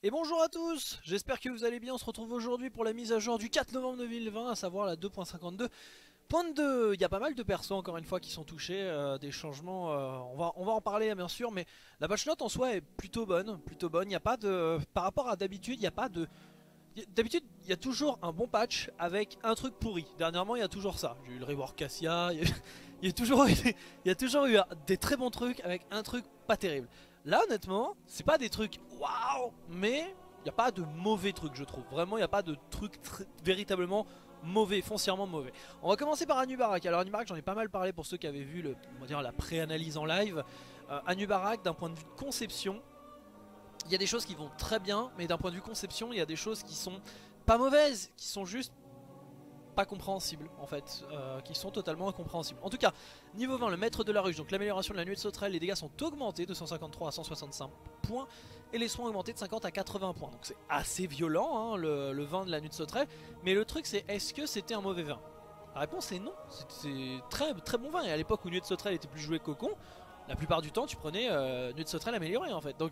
Et bonjour à tous, j'espère que vous allez bien. On se retrouve aujourd'hui pour la mise à jour du 4 novembre 2020, à savoir la 2.52.2. Il y a pas mal de persos encore une fois qui sont touchés, des changements, on va en parler bien sûr, mais la patch note en soi est plutôt bonne, plutôt bonne. Il n'y a pas de, par rapport à d'habitude, il n'y a pas de, d'habitude il y a toujours un bon patch avec un truc pourri. Dernièrement il y a toujours ça, j'ai eu le rework Cassia, il y a toujours, il y a toujours eu des très bons trucs avec un truc pas terrible. Là honnêtement, c'est pas des trucs waouh, mais il n'y a pas de mauvais trucs je trouve. Vraiment il n'y a pas de trucs véritablement mauvais, foncièrement mauvais. On va commencer par Anubarak. Alors Anubarak j'en ai pas mal parlé pour ceux qui avaient vu on va dire, la pré-analyse en live. Anubarak d'un point de vue de conception, il y a des choses qui vont très bien, mais d'un point de vue conception il y a des choses qui sont pas mauvaises, qui sont juste pas compréhensibles en fait, qui sont totalement incompréhensibles. En tout cas, niveau 20, le maître de la ruche, donc l'amélioration de la nuée de sauterelle, les dégâts sont augmentés de 153 à 165 points et les soins augmentés de 50 à 80 points. Donc c'est assez violent hein, le 20 de la nuée de sauterelle, mais le truc c'est est-ce que c'était un mauvais vin? La réponse est non, c'est très, très bon vin, et à l'époque où nuée de sauterelle était plus joué que cocon, la plupart du temps tu prenais nuée de sauterelle améliorée en fait. Donc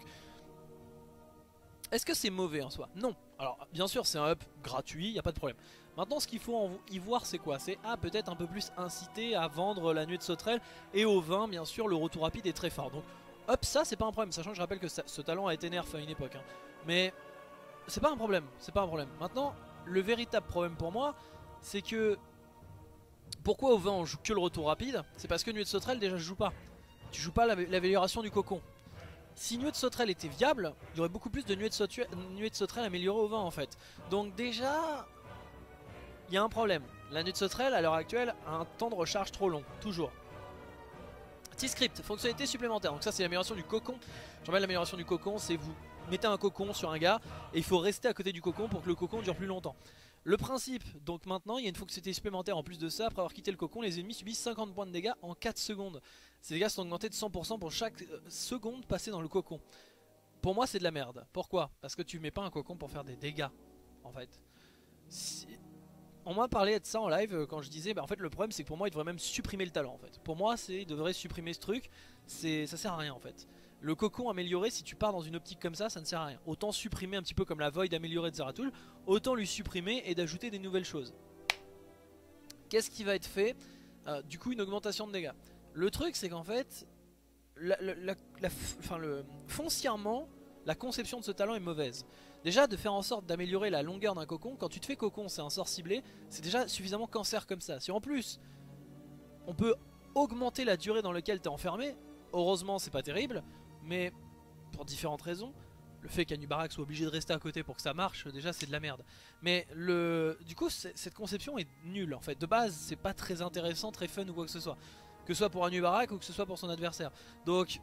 est-ce que c'est mauvais en soi? Non. Alors bien sûr c'est un up gratuit, il n'y a pas de problème. Maintenant ce qu'il faut y voir c'est quoi? C'est peut-être un peu plus inciter à vendre la nuée de sauterelle, et au vin bien sûr le retour rapide est très fort. Donc hop, ça c'est pas un problème, sachant que je rappelle que ce talent a été nerf à une époque hein. Mais c'est pas un problème, c'est pas un problème. Maintenant le véritable problème pour moi c'est que pourquoi au vin on joue que le retour rapide? C'est parce que nuée de sauterelle déjà je joue pas. Tu joues pas l'amélioration du cocon. Si nuée de sauterelle était viable, il y aurait beaucoup plus de nuée de sauterelle améliorée au vin en fait. Donc déjà, il y a un problème. La nuée de sauterelle à l'heure actuelle a un temps de recharge trop long, toujours. T-Script, fonctionnalité supplémentaire. Donc ça c'est l'amélioration du cocon. Je rappelle l'amélioration du cocon, c'est vous mettez un cocon sur un gars et il faut rester à côté du cocon pour que le cocon dure plus longtemps. Le principe, donc maintenant il y a une fonctionnalité supplémentaire en plus de ça. Après avoir quitté le cocon, les ennemis subissent 50 points de dégâts en 4 secondes. Ces dégâts sont augmentés de 100% pour chaque seconde passée dans le cocon. Pour moi c'est de la merde. Pourquoi? Parce que tu mets pas un cocon pour faire des dégâts en fait. On m'a parlé de ça en live quand je disais en fait le problème c'est que pour moi il devrait même supprimer le talent en fait. Pour moi il devrait supprimer ce truc, ça sert à rien en fait. Le cocon amélioré, si tu pars dans une optique comme ça ne sert à rien. Autant supprimer un petit peu comme la Void améliorée de Zeratul, autant lui supprimer et d'ajouter des nouvelles choses. Qu'est-ce qui va être fait? Du coup une augmentation de dégâts. Le truc c'est qu'en fait foncièrement la conception de ce talent est mauvaise. Déjà de faire en sorte d'améliorer la longueur d'un cocon. Quand tu te fais cocon c'est un sort ciblé, c'est déjà suffisamment cancer comme ça. Si en plus on peut augmenter la durée dans laquelle tu es enfermé, heureusement c'est pas terrible, mais pour différentes raisons. Le fait qu'Anubarak soit obligé de rester à côté pour que ça marche, déjà c'est de la merde. Mais du coup cette conception est nulle en fait. De base c'est pas très intéressant, très fun ou quoi que ce soit. Que ce soit pour Anubarak ou que ce soit pour son adversaire. Donc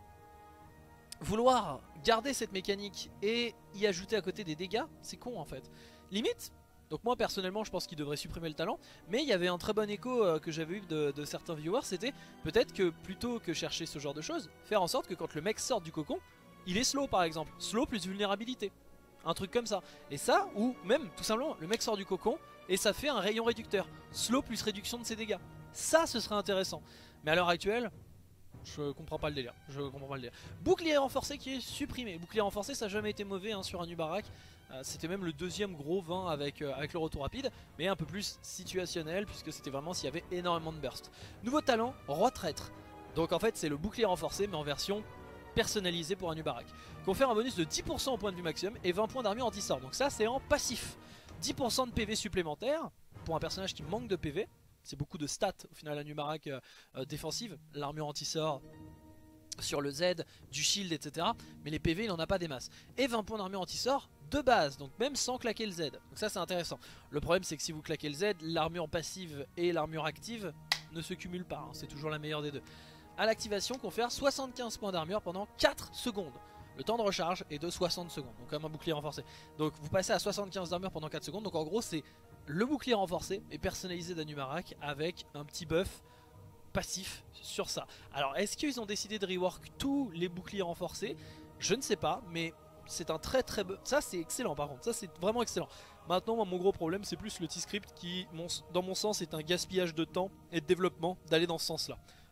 vouloir garder cette mécanique et y ajouter à côté des dégâts, c'est con en fait. Limite, donc moi personnellement je pense qu'il devrait supprimer le talent, mais il y avait un très bon écho que j'avais eu de certains viewers, c'était peut-être que plutôt que chercher ce genre de choses, faire en sorte que quand le mec sort du cocon, il est slow par exemple, slow plus vulnérabilité. Un truc comme ça. Et ça, ou même tout simplement, le mec sort du cocon et ça fait un rayon réducteur. Slow plus réduction de ses dégâts. Ça, ce serait intéressant. Mais à l'heure actuelle, je comprends pas le délire. Bouclier renforcé qui est supprimé. Bouclier renforcé, ça n'a jamais été mauvais hein, sur Anubarak. C'était même le deuxième gros 20 avec le retour rapide, mais un peu plus situationnel puisque c'était vraiment s'il y avait énormément de burst. Nouveau talent, roi traître. Donc en fait c'est le bouclier renforcé mais en version personnalisée pour Anubarak. Confère un bonus de 10% au point de vue maximum et 20 points d'armure anti-sort. Donc ça c'est en passif. 10% de PV supplémentaire pour un personnage qui manque de PV. C'est beaucoup de stats au final Anubarak défensive. L'armure anti-sort sur le Z, du shield etc. Mais les PV il en a pas des masses. Et 20 points d'armure anti-sort de base, donc même sans claquer le Z. Donc ça c'est intéressant. Le problème c'est que si vous claquez le Z, l'armure passive et l'armure active ne se cumulent pas, hein. C'est toujours la meilleure des deux. À l'activation confère 75 points d'armure pendant 4 secondes. Le temps de recharge est de 60 secondes, donc comme un bouclier renforcé. Donc vous passez à 75 d'armure pendant 4 secondes. Donc en gros c'est le bouclier renforcé et personnalisé d'Anubarak avec un petit buff passif sur ça. Alors est-ce qu'ils ont décidé de rework tous les boucliers renforcés? Je ne sais pas, mais c'est un très ça c'est excellent par contre, ça c'est vraiment excellent. Maintenant moi, mon gros problème c'est plus le T-Script qui dans mon sens est un gaspillage de temps et de développement d'aller dans ce sens là.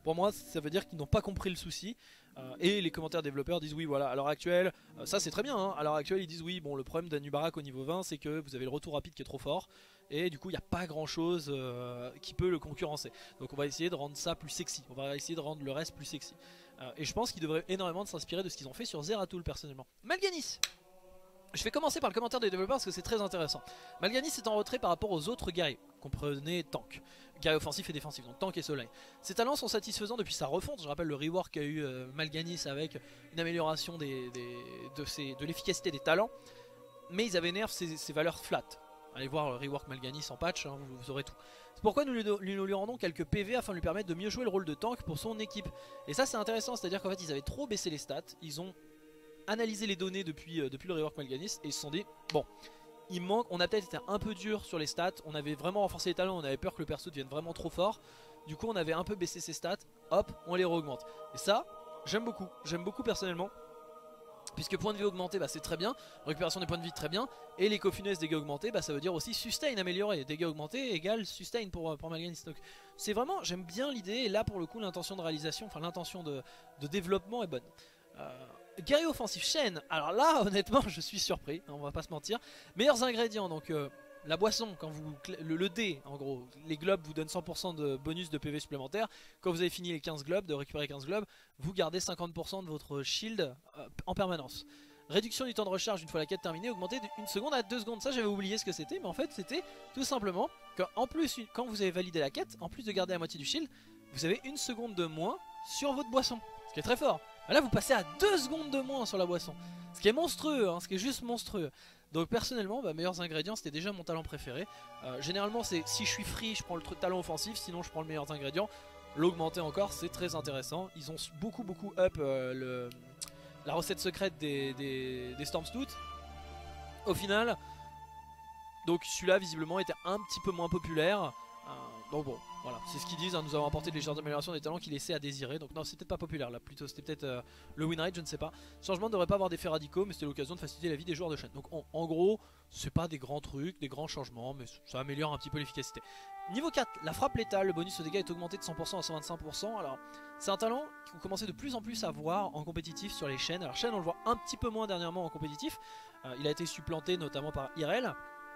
Pour moi ça veut dire qu'ils n'ont pas compris le souci. Et les commentaires développeurs disent oui voilà à l'heure actuelle, ça c'est très bien hein, à l'heure actuelle ils disent oui bon le problème d'Anubarak au niveau 20 c'est que vous avez le retour rapide qui est trop fort. Et du coup il n'y a pas grand chose qui peut le concurrencer. Donc on va essayer de rendre ça plus sexy, on va essayer de rendre le reste plus sexy. Et je pense qu'ils devraient énormément s'inspirer de ce qu'ils ont fait sur Zeratul personnellement. Mal'Ganis, je vais commencer par le commentaire des développeurs parce que c'est très intéressant. Mal'Ganis est en retrait par rapport aux autres guerriers, comprenez tank, guerrier offensif et défensif, donc tank et soleil. Ses talents sont satisfaisants depuis sa refonte, je rappelle le rework qu'a eu Mal'Ganis avec une amélioration de l'efficacité des talents. Mais ils avaient nerf ses valeurs flat. Allez voir le rework Mal'Ganis en patch, hein, vous aurez tout. C'est pourquoi nous lui rendons quelques PV afin de lui permettre de mieux jouer le rôle de tank pour son équipe. Et ça c'est intéressant, c'est à dire qu'en fait ils avaient trop baissé les stats, ils ont analysé les données depuis le rework Mal'Ganis et ils se sont dit bon il manque, on a peut-être été un peu dur sur les stats, on avait vraiment renforcé les talents, on avait peur que le perso devienne vraiment trop fort. Du coup on avait un peu baissé ses stats, hop on les re-augmente. Et ça j'aime beaucoup personnellement. Puisque point de vie augmenté bah, c'est très bien, récupération des points de vie très bien, et les coffines dégâts augmentés bah, ça veut dire aussi sustain amélioré, dégâts augmentés égale sustain pour Mal'Ganis. Donc c'est vraiment, j'aime bien l'idée, et là pour le coup l'intention de réalisation, enfin l'intention de développement est bonne. Guerrier offensif Shen, alors là honnêtement je suis surpris, on va pas se mentir. Meilleurs ingrédients, donc la boisson, quand vous le dé en gros, les globes vous donnent 100% de bonus de PV supplémentaire. Quand vous avez fini les 15 globes, de récupérer 15 globes, vous gardez 50% de votre shield en permanence. Réduction du temps de recharge une fois la quête terminée, augmentée d'1 seconde à 2 secondes. Ça j'avais oublié ce que c'était, mais en fait c'était tout simplement qu'en plus quand vous avez validé la quête, en plus de garder la moitié du shield, vous avez 1 seconde de moins sur votre boisson, ce qui est très fort. Là vous passez à 2 secondes de moins sur la boisson, ce qui est monstrueux, hein, ce qui est juste monstrueux. Donc personnellement, bah, meilleurs ingrédients c'était déjà mon talent préféré. Généralement c'est si je suis free je prends le talent offensif, sinon je prends le meilleurs ingrédients. L'augmenter encore c'est très intéressant. Ils ont beaucoup up la recette secrète des Stormstout. Au final, donc celui-là visiblement était un petit peu moins populaire. Donc bon, voilà, c'est ce qu'ils disent, hein, nous avons apporté de légères améliorations des talents qui laissaient à désirer. Donc non, c'était peut-être pas populaire là, plutôt c'était peut-être le win rate, je ne sais pas. Ce changement ne devrait pas avoir d'effets radicaux, mais c'était l'occasion de faciliter la vie des joueurs de chaîne. Donc en gros, c'est pas des grands trucs, des grands changements, mais ça améliore un petit peu l'efficacité. Niveau 4, la frappe létale, le bonus au dégâts est augmenté de 100% à 125%. Alors c'est un talent qu'on commençait de plus en plus à voir en compétitif sur les chaînes. Alors chaîne on le voit un petit peu moins dernièrement en compétitif. Il a été supplanté notamment par Irel.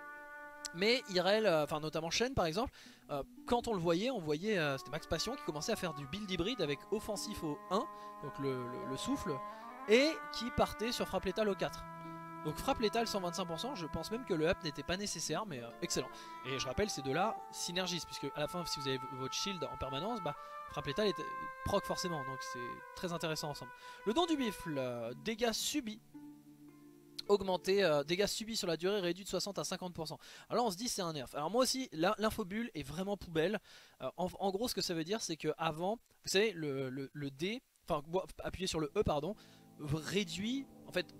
Mais Irel, enfin notamment Shen par exemple, quand on le voyait, c'était Max Passion qui commençait à faire du build hybride avec offensif au 1, donc le souffle, et qui partait sur frappe létale au 4. Donc frappe létale 125%, je pense même que le up n'était pas nécessaire, mais excellent. Et je rappelle, ces deux-là synergisent, puisque à la fin, si vous avez votre shield en permanence, bah, frappe létale est proc forcément, donc c'est très intéressant ensemble. Le don du bifle, dégâts subis. Augmenté, dégâts subis sur la durée réduit de 60 à 50%. Alors là on se dit c'est un nerf. Alors moi aussi l'infobulle est vraiment poubelle. En gros ce que ça veut dire c'est que avant, vous savez le D, enfin appuyez sur le E pardon, réduit, en fait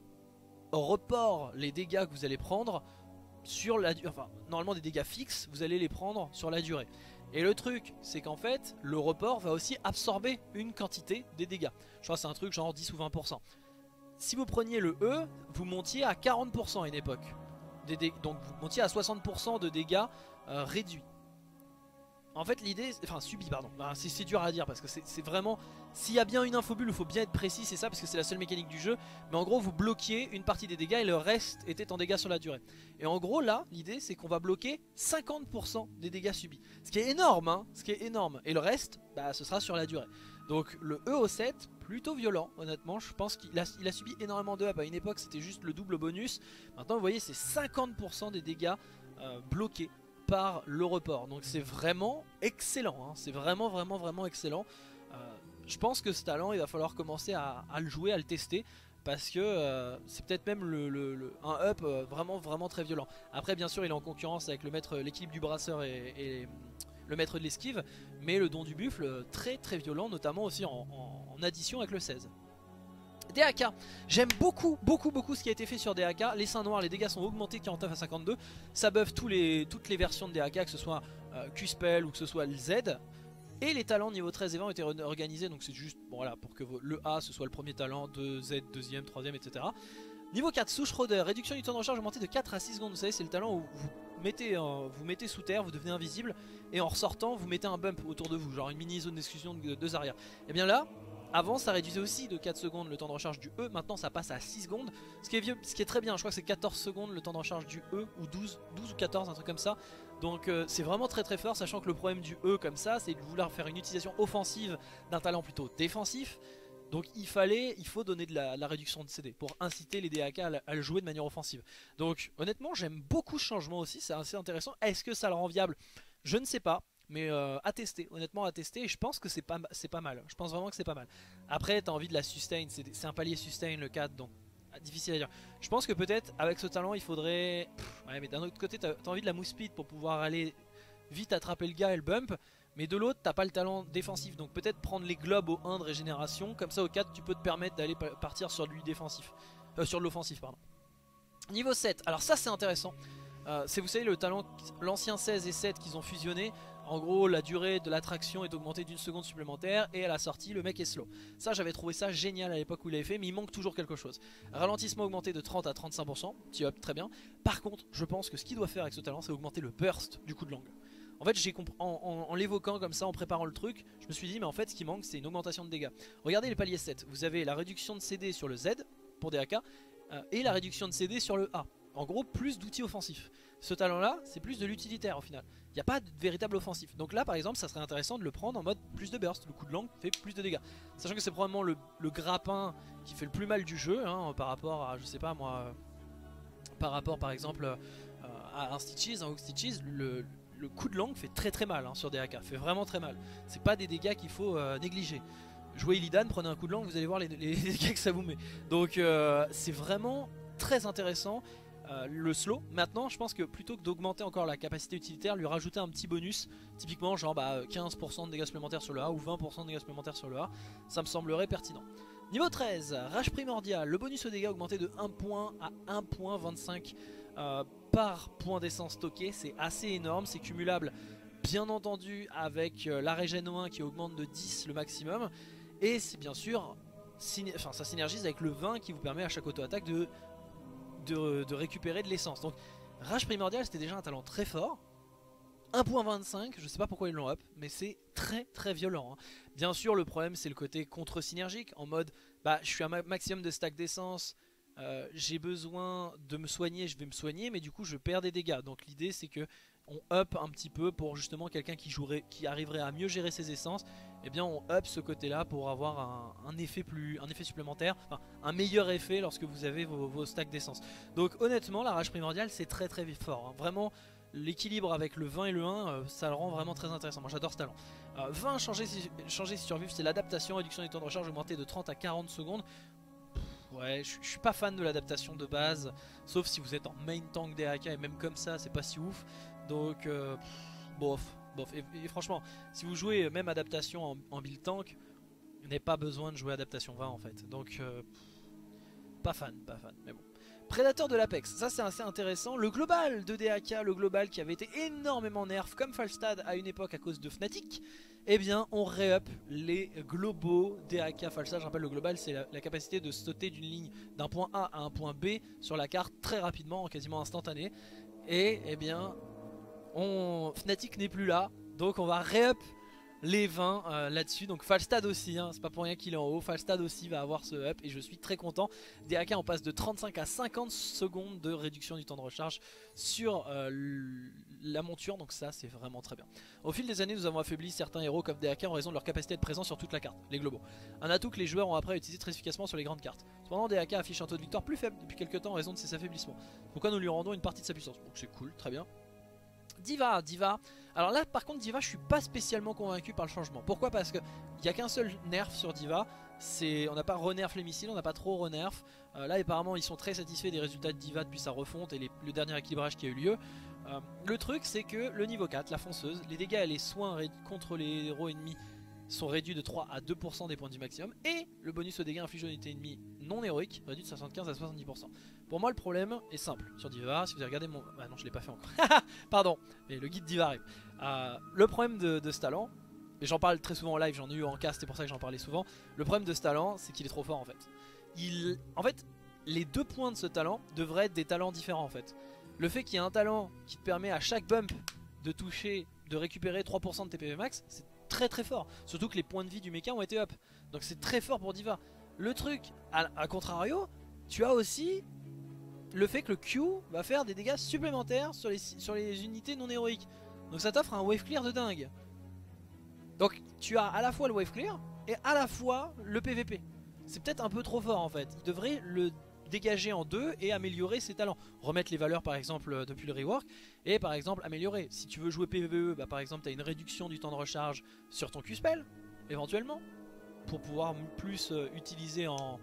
report les dégâts que vous allez prendre sur la durée. Enfin normalement des dégâts fixes vous allez les prendre sur la durée. Et le truc c'est qu'en fait le report va aussi absorber une quantité des dégâts. Je crois que c'est un truc genre 10 ou 20%. Si vous preniez le E, vous montiez à 40% à une époque. Donc vous montiez à 60% de dégâts réduits. En fait l'idée, enfin subis pardon, c'est dur à dire parce que c'est vraiment, s'il y a bien une infobulle il faut bien être précis, c'est ça, parce que c'est la seule mécanique du jeu. Mais en gros vous bloquiez une partie des dégâts et le reste était en dégâts sur la durée. Et en gros là l'idée c'est qu'on va bloquer 50% des dégâts subis. Ce qui est énorme hein, ce qui est énorme. Et le reste bah, ce sera sur la durée. Donc le E au 7 plutôt violent honnêtement, je pense qu'il a subi énormément de up. À une époque c'était juste le double bonus. Maintenant vous voyez c'est 50% des dégâts bloqués par le report. Donc c'est vraiment excellent hein. C'est vraiment excellent. Je pense que ce talent il va falloir commencer à le jouer, à le tester. Parce que c'est peut-être même un up vraiment très violent. Après bien sûr il est en concurrence avec l'équipe du brasseur et le maître de l'esquive. Mais le don du buffle très violent, notamment aussi en addition avec le 16. DAK, j'aime beaucoup ce qui a été fait sur DAK. Les seins noirs, les dégâts sont augmentés de 49 à 52. Ça buff toutes les versions de DAK, que ce soit Q-Spell ou que ce soit le Z. Et les talents niveau 13 et 20 ont été organisés. Donc c'est juste bon, voilà, pour que le A ce soit le premier talent, 2 Z deuxième, troisième, etc. Niveau 4, Sous Schroeder, réduction du temps de recharge augmenté de 4 à 6 secondes. Vous savez, c'est le talent où vous mettez sous terre, vous devenez invisible, et en ressortant, vous mettez un bump autour de vous, genre une mini zone d'exclusion de 2 arrières. Et bien là, avant ça réduisait aussi de 4 secondes le temps de recharge du E, maintenant ça passe à 6 secondes, ce qui est très bien. Je crois que c'est 14 secondes le temps de recharge du E, ou 12 ou 14, un truc comme ça. Donc c'est vraiment très très fort, sachant que le problème du E comme ça, c'est de vouloir faire une utilisation offensive d'un talent plutôt défensif. Donc il faut donner de la réduction de CD pour inciter les DAK à le jouer de manière offensive. Donc honnêtement j'aime beaucoup ce changement aussi, c'est assez intéressant. Est-ce que ça le rend viable? Je ne sais pas. Mais à tester, honnêtement à tester, et je pense que c'est pas mal. Je pense vraiment que c'est pas mal. Après t'as envie de la sustain, c'est un palier sustain le 4, donc difficile à dire. Je pense que peut-être avec ce talent il faudrait... ouais, mais d'un autre côté t'as envie de la move speed pour pouvoir aller vite attraper le gars et le bump. Mais de l'autre t'as pas le talent défensif, donc peut-être prendre les globes au 1 de régénération. Comme ça au 4 tu peux te permettre d'aller partir sur du défensif, sur de l'offensif pardon. Niveau 7, alors ça c'est intéressant. C'est vous savez le talent, l'ancien 16 et 7 qu'ils ont fusionné. En gros la durée de l'attraction est augmentée d'une seconde supplémentaire, et à la sortie le mec est slow. Ça j'avais trouvé ça génial à l'époque où il l'avait fait, mais il manque toujours quelque chose. Ralentissement augmenté de 30 à 35%, petit up, très bien. Par contre je pense que ce qu'il doit faire avec ce talent c'est augmenter le burst du coup de langue. En fait en l'évoquant comme ça, en préparant le truc, je me suis dit mais en fait ce qui manque c'est une augmentation de dégâts. Regardez les paliers 7, vous avez la réduction de CD sur le Z pour DAK, et la réduction de CD sur le A. En gros plus d'outils offensifs. Ce talent là c'est plus de l'utilitaire au final. Il n'y a pas de véritable offensif. Donc là par exemple ça serait intéressant de le prendre en mode plus de burst. Le coup de langue fait plus de dégâts. Sachant que c'est probablement le grappin qui fait le plus mal du jeu hein, par rapport à, je sais pas moi, par rapport par exemple à un Stitches, un Hook Stitches, le coup de langue fait très très mal hein, sur DAK, fait vraiment très mal. C'est pas des dégâts qu'il faut négliger. Jouez Illidan, prenez un coup de langue, vous allez voir les dégâts que ça vous met. Donc c'est vraiment très intéressant. Le slow, maintenant je pense que plutôt que d'augmenter encore la capacité utilitaire, lui rajouter un petit bonus, typiquement genre 15% de dégâts supplémentaires sur le A ou 20% de dégâts supplémentaires sur le A, ça me semblerait pertinent. Niveau 13, Rage Primordial, le bonus aux dégâts augmenté de 1 point à 1.25 par point d'essence stocké, c'est assez énorme, c'est cumulable bien entendu avec la régène 1 qui augmente de 10 le maximum, et c'est bien sûr, ça synergise avec le 20 qui vous permet à chaque auto-attaque de récupérer de l'essence. Donc Rage Primordial c'était déjà un talent très fort. 1.25, je sais pas pourquoi ils l'ont up, mais c'est très très violent hein. Bien sûr le problème c'est le côté contre-synergique, en mode je suis à maximum de stack d'essence, j'ai besoin de me soigner, je vais me soigner, mais du coup je perds des dégâts. Donc l'idée c'est que on up un petit peu pour justement quelqu'un qui arriverait à mieux gérer ses essences. Et bien on up ce côté là pour avoir un effet supplémentaire, enfin, un meilleur effet lorsque vous avez vos stacks d'essence. Donc honnêtement la Rage Primordiale c'est très très fort hein. Vraiment l'équilibre avec le 20 et le 1 ça le rend vraiment très intéressant. Moi j'adore ce talent. 20 changer si survivre, c'est l'adaptation, réduction du temps de recharge augmenté de 30 à 40 secondes. Ouais, je suis pas fan de l'adaptation de base, sauf si vous êtes en main tank DAK, et même comme ça c'est pas si ouf. Donc bof. Et franchement, si vous jouez même adaptation en build tank, vous n'avez pas besoin de jouer adaptation 20 en fait. Donc pas fan, mais bon. Prédateur de l'Apex, ça c'est assez intéressant. Le global de DAK, le global qui avait été énormément nerf comme Falstad à une époque à cause de Fnatic, eh bien on re-up les globaux DAK Falstad. Je rappelle, le global c'est la capacité de sauter d'une ligne d'un point A à un point B sur la carte très rapidement, en quasiment instantané. Et eh bien Fnatic n'est plus là, donc on va re-up les 20 là-dessus. Donc Falstad aussi hein, c'est pas pour rien qu'il est en haut. Falstad aussi va avoir ce up et je suis très content. DAK on passe de 35 à 50 secondes de réduction du temps de recharge sur la monture, donc ça c'est vraiment très bien. Au fil des années nous avons affaibli certains héros comme DAK en raison de leur capacité à être présents sur toute la carte, les globaux. Un atout que les joueurs ont après utilisé très efficacement sur les grandes cartes. Cependant DAK affiche un taux de victoire plus faible depuis quelques temps en raison de ses affaiblissements. Pourquoi nous lui rendons une partie de sa puissance. Donc c'est cool, très bien. Diva. Alors là par contre Diva je suis pas spécialement convaincu par le changement. Pourquoi? Parce qu'il n'y a qu'un seul nerf sur Diva. On n'a pas renerf les missiles, on n'a pas trop renerf. Là apparemment ils sont très satisfaits des résultats de Diva depuis sa refonte et le dernier équilibrage qui a eu lieu. Le truc c'est que le niveau 4, la fonceuse, les dégâts et les soins contre les héros ennemis sont réduits de 3 à 2% des points du maximum. Et le bonus aux dégâts infligés aux unités ennemies non héroïques réduit de 75 à 70%. Pour moi le problème est simple sur Diva. Si vous avez regardé mon... Ah non je l'ai pas fait encore. Pardon, mais le guide Diva arrive. Le problème de ce talent, et j'en parle très souvent en live, j'en ai eu en cast, c'est pour ça que j'en parlais souvent. Le problème de ce talent c'est qu'il est trop fort en fait. En fait les 2 points de ce talent devraient être des talents différents en fait. Le fait qu'il y ait un talent qui te permet à chaque bump de toucher, de récupérer 3% de tes PV max, c'est très très fort. Surtout que les points de vie du mecha ont été up. Donc c'est très fort pour D.Va. Le truc, à contrario, tu as aussi le fait que le Q va faire des dégâts supplémentaires sur les unités non héroïques. Donc ça t'offre un wave clear de dingue. Donc tu as à la fois le wave clear et à la fois le PVP. C'est peut-être un peu trop fort en fait. Il devrait le dégager en 2 et améliorer ses talents. Remettre les valeurs par exemple depuis le rework et par exemple améliorer. Si tu veux jouer PVE, bah, par exemple tu as une réduction du temps de recharge sur ton Q-spell éventuellement pour pouvoir plus utiliser en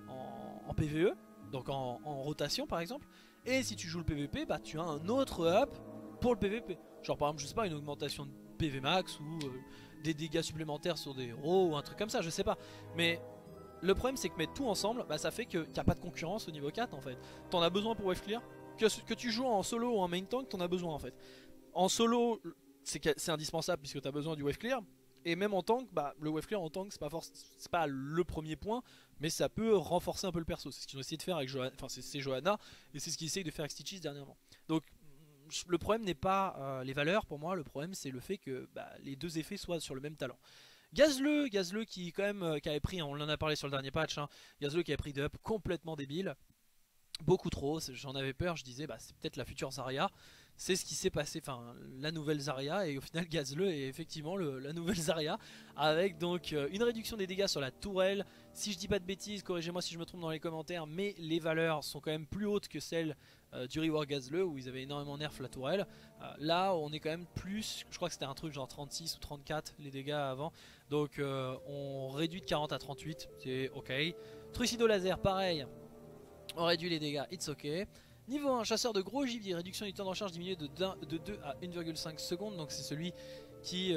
PVE, donc en rotation par exemple. Et si tu joues le PVP, bah tu as un autre up pour le PVP. Genre par exemple je sais pas, une augmentation de PV max ou des dégâts supplémentaires sur des héros ou un truc comme ça, je sais pas. Mais le problème c'est que mettre tout ensemble, bah, ça fait qu'il n'y a pas de concurrence au niveau 4 en fait. T'en as besoin pour wave clear, que tu joues en solo ou en main tank, t'en as besoin en fait. En solo c'est indispensable puisque t'as besoin du wave clear. Et même en tank, bah, le wave clear en tank c'est pas le premier point, mais ça peut renforcer un peu le perso. C'est ce qu'ils ont essayé de faire avec Johanna, enfin c'est Johanna, et c'est ce qu'ils essayent de faire avec Stitches dernièrement. Donc le problème n'est pas les valeurs pour moi, le problème c'est le fait que bah, les deux effets soient sur le même talent. Gazleux qui quand même qui avait pris, on en a parlé sur le dernier patch, hein, Gazleux qui avait pris des ups complètement débiles, beaucoup trop, j'en avais peur, je disais bah c'est peut-être la future Zarya. C'est ce qui s'est passé, enfin la nouvelle Zarya, et au final Gazleux est effectivement la nouvelle Zarya, avec donc une réduction des dégâts sur la tourelle. Si je dis pas de bêtises, corrigez-moi si je me trompe dans les commentaires, mais les valeurs sont quand même plus hautes que celles du rework Gazleux où ils avaient énormément nerf la tourelle. Là on est quand même plus, je crois que c'était un truc genre 36 ou 34 les dégâts avant, donc on réduit de 40 à 38, c'est ok. Trucido laser pareil, on réduit les dégâts, it's ok. Niveau 1, chasseur de gros gibier, réduction du temps de recharge diminué de 2 à 1,5 secondes. Donc c'est celui qui...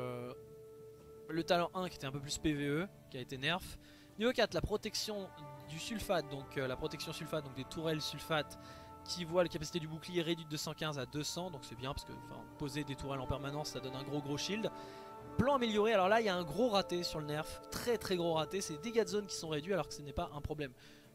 le talent 1 qui était un peu plus PVE, qui a été nerf. Niveau 4, la protection du sulfate, donc la protection sulfate, donc des tourelles sulfate qui voit la capacité du bouclier réduite de 115 à 200. Donc c'est bien parce que poser des tourelles en permanence ça donne un gros shield. Plan amélioré, alors là il y a un gros raté sur le nerf, très gros raté, c'est des dégâts de zone qui sont réduits alors que ce n'est pas un problème.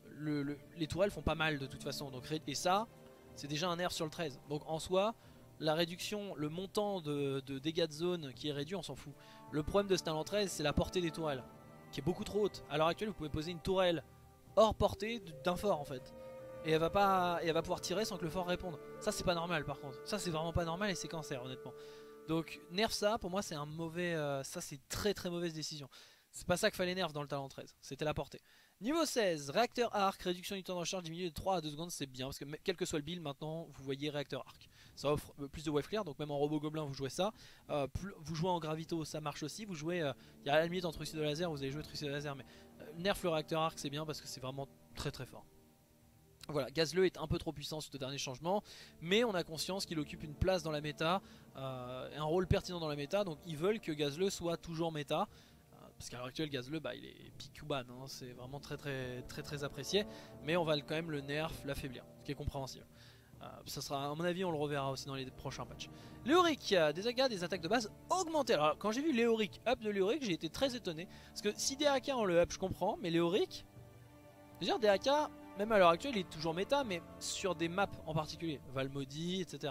Les tourelles font pas mal de toute façon, donc, et ça c'est déjà un nerf sur le 13. Donc en soi la réduction, le montant de dégâts de zone qui est réduit on s'en fout. Le problème de ce talent 13 c'est la portée des tourelles qui est beaucoup trop haute. À l'heure actuelle vous pouvez poser une tourelle hors portée d'un fort en fait, et elle va pouvoir tirer sans que le fort réponde. Ça c'est pas normal par contre, ça c'est vraiment pas normal et c'est cancer honnêtement. Donc nerf ça pour moi c'est un mauvais, ça c'est très mauvaise décision. C'est pas ça qu'il fallait nerf dans le talent 13, c'était la portée. Niveau 16, réacteur arc, réduction du temps de recharge diminué de 3 à 2 secondes, c'est bien parce que quel que soit le build maintenant vous voyez réacteur arc. Ça offre plus de wave clear, donc même en robot gobelin vous jouez ça. Vous jouez en gravito ça marche aussi, vous jouez, il y a à la limite entre trucido laser vous allez jouer trucido laser, mais nerf le réacteur arc c'est bien parce que c'est vraiment très fort. Voilà, Gazleux est un peu trop puissant sur ce dernier changement, mais on a conscience qu'il occupe une place dans la méta, un rôle pertinent dans la méta, donc ils veulent que Gazleux soit toujours méta. Parce qu'à l'heure actuelle Gazleux bah, il est pick ban, hein, c'est vraiment très apprécié, mais on va quand même le nerf, l'affaiblir, ce qui est compréhensible. Ça sera, à mon avis on le reverra aussi dans les prochains patchs. Léoric, des attaques de base augmentées. Alors quand j'ai vu Léoric up de Léoric j'ai été très étonné, parce que si DAK on le up je comprends, mais Léoric, déjà DAK même à l'heure actuelle il est toujours méta, mais sur des maps en particulier, Valmaudit etc.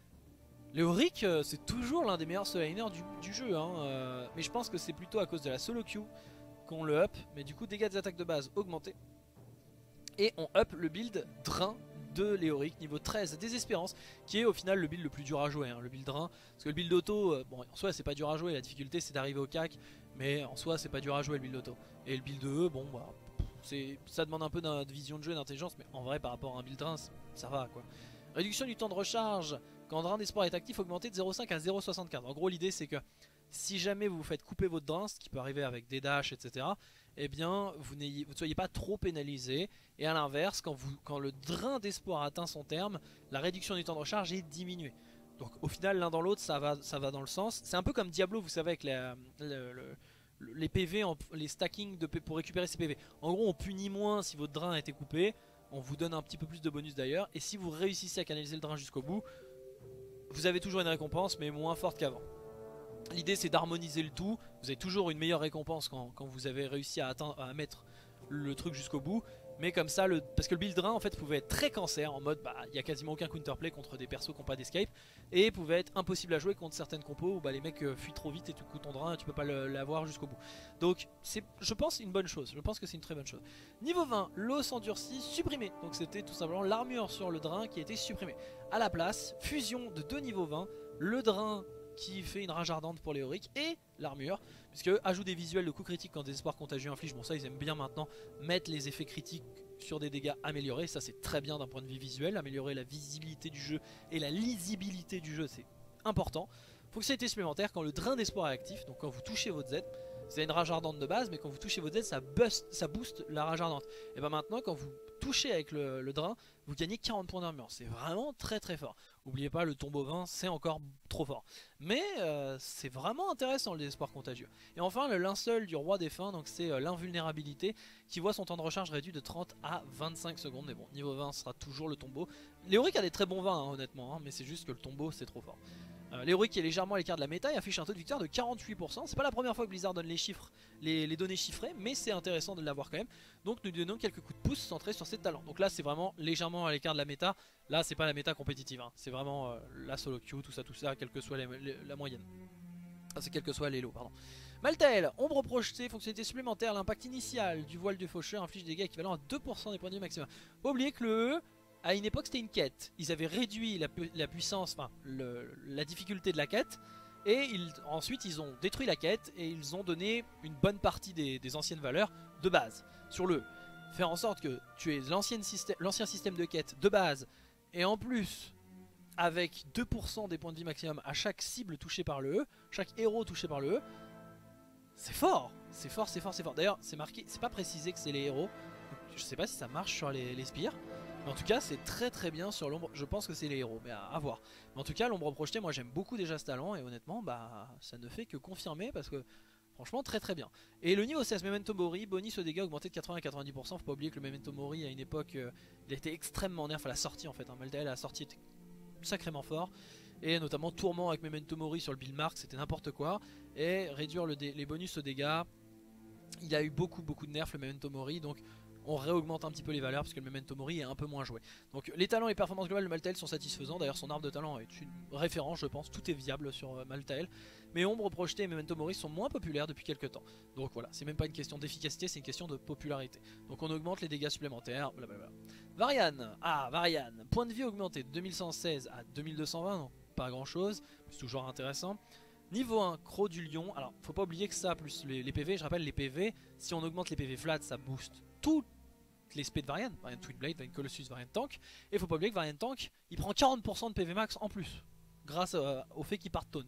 Léoric c'est toujours l'un des meilleurs solo laners du jeu, hein, mais je pense que c'est plutôt à cause de la solo queue qu'on le up, mais du coup dégâts des attaques de base augmentés. Et on up le build drain de Léoric niveau 13 désespérance, qui est au final le build le plus dur à jouer, hein, le build drain, parce que le build auto, bon en soi c'est pas dur à jouer, la difficulté c'est d'arriver au cac, mais en soi c'est pas dur à jouer le build auto. Et le build E, bon bah, ça demande un peu de vision de jeu et d'intelligence, mais en vrai par rapport à un build drain ça va quoi. Réduction du temps de recharge quand Drain d'Espoir est actif, augmenté de 0,5 à 0,64. En gros l'idée c'est que si jamais vous faites couper votre drain, ce qui peut arriver avec des dashs etc, eh bien vous ne soyez pas trop pénalisé. Et à l'inverse, quand le Drain d'Espoir atteint son terme, la réduction du temps de recharge est diminuée. Donc au final l'un dans l'autre ça va dans le sens. C'est un peu comme Diablo, vous savez, avec les PV, les stacking pour récupérer ses PV. En gros on punit moins si votre drain a été coupé, on vous donne un petit peu plus de bonus d'ailleurs, et si vous réussissez à canaliser le drain jusqu'au bout, vous avez toujours une récompense mais moins forte qu'avant. L'idée c'est d'harmoniser le tout, vous avez toujours une meilleure récompense quand vous avez réussi à mettre le truc jusqu'au bout, Mais comme ça, parce que le build drain en fait pouvait être très cancer, en mode bah il y a quasiment aucun counterplay contre des persos qui n'ont pas d'escape, et pouvait être impossible à jouer contre certaines compos où bah, les mecs fuient trop vite et du coup ton drain tu peux pas l'avoir jusqu'au bout. Donc c'est, je pense, une bonne chose, je pense que c'est une très bonne chose. Niveau 20, l'os endurci supprimé, donc c'était tout simplement l'armure sur le drain qui a été supprimée. À la place, fusion de 2 niveaux 20, le drain qui fait une rage ardente pour les Auric et l'armure, puisque ajout des visuels de coups critiques quand des espoirs contagieux infligent, bon ça ils aiment bien maintenant mettre les effets critiques sur des dégâts améliorés, ça c'est très bien d'un point de vue visuel, améliorer la visibilité du jeu et la lisibilité du jeu c'est important. Fonctionnalité supplémentaire, quand le drain d'espoir est actif, donc quand vous touchez votre Z, vous avez une rage ardente de base, mais quand vous touchez votre Z ça booste la rage ardente. Et bien maintenant quand vous touchez avec le drain, vous gagnez 40 points d'armure, c'est vraiment très très fort. N'oubliez pas, le tombeau 20 c'est encore trop fort. Mais c'est vraiment intéressant le désespoir contagieux. Et enfin le linceul du roi défunt, donc c'est l'invulnérabilité qui voit son temps de recharge réduit de 30 à 25 secondes. Mais bon, niveau 20 ce sera toujours le tombeau. Léoric a des très bons vins hein, honnêtement, hein, mais c'est juste que le tombeau c'est trop fort. Léoric est légèrement à l'écart de la méta et affiche un taux de victoire de 48%. C'est pas la première fois que Blizzard donne les chiffres, les données chiffrées, mais c'est intéressant de l'avoir quand même. Donc nous donnons quelques coups de pouce centrés sur ses talents. Donc là c'est vraiment légèrement à l'écart de la méta. Là c'est pas la méta compétitive, hein. C'est vraiment la solo queue, tout ça, quelle que soit la moyenne. Ah, c'est quel que soit l'élo, pardon. Maltael, ombre projetée, fonctionnalité supplémentaire. L'impact initial du voile du faucheur inflige des dégâts équivalents à 2% des points de vie maximum. Faut oublier que le E, à une époque c'était une quête. Ils avaient réduit la puissance, enfin la difficulté de la quête. Et ensuite ils ont détruit la quête et ils ont donné une bonne partie des anciennes valeurs de base sur le E. Faire en sorte que tu aies l'ancien système de quête de base et en plus avec 2% des points de vie maximum à chaque cible touchée par le E, chaque héros touché par le E, c'est fort, c'est fort, c'est fort, c'est fort. D'ailleurs c'est marqué, c'est pas précisé que c'est les héros, je sais pas si ça marche sur les spires. Mais en tout cas c'est très très bien sur l'ombre, je pense que c'est les héros, mais à voir. Mais en tout cas l'ombre projetée, moi j'aime beaucoup déjà ce talent et honnêtement bah ça ne fait que confirmer parce que franchement très très bien. Et le niveau 16, Memento Mori, bonus au dégâts augmenté de 80 à 90%, faut pas oublier que le Memento Mori à une époque il a été extrêmement nerf à la sortie en fait, hein. Maltael à la sortie était sacrément fort. Et notamment Tourment avec Memento Mori sur le build mark c'était n'importe quoi. Et réduire les bonus aux dégâts, il a eu beaucoup de nerfs le Memento Mori, donc on réaugmente un petit peu les valeurs parce que le Memento Mori est un peu moins joué. Donc les talents et performances globales de Maltael sont satisfaisants. D'ailleurs son arbre de talent est une référence je pense, tout est viable sur Maltael. Mais Ombre projetée et Memento Mori sont moins populaires depuis quelques temps. Donc voilà, c'est même pas une question d'efficacité, c'est une question de popularité. Donc on augmente les dégâts supplémentaires, blablabla. Varian, Varian, point de vie augmenté de 2116 à 2220, donc pas grand chose, c'est toujours intéressant. Niveau 1, Croc du Lion, alors faut pas oublier que ça plus les PV, je rappelle les PV, si on augmente les PV flat ça booste toutes les spés de Varian, Varian Twinblade, Varian Colossus, Varian Tank, et faut pas oublier que Varian Tank il prend 40% de PV max en plus, grâce au fait qu'il parte taunt.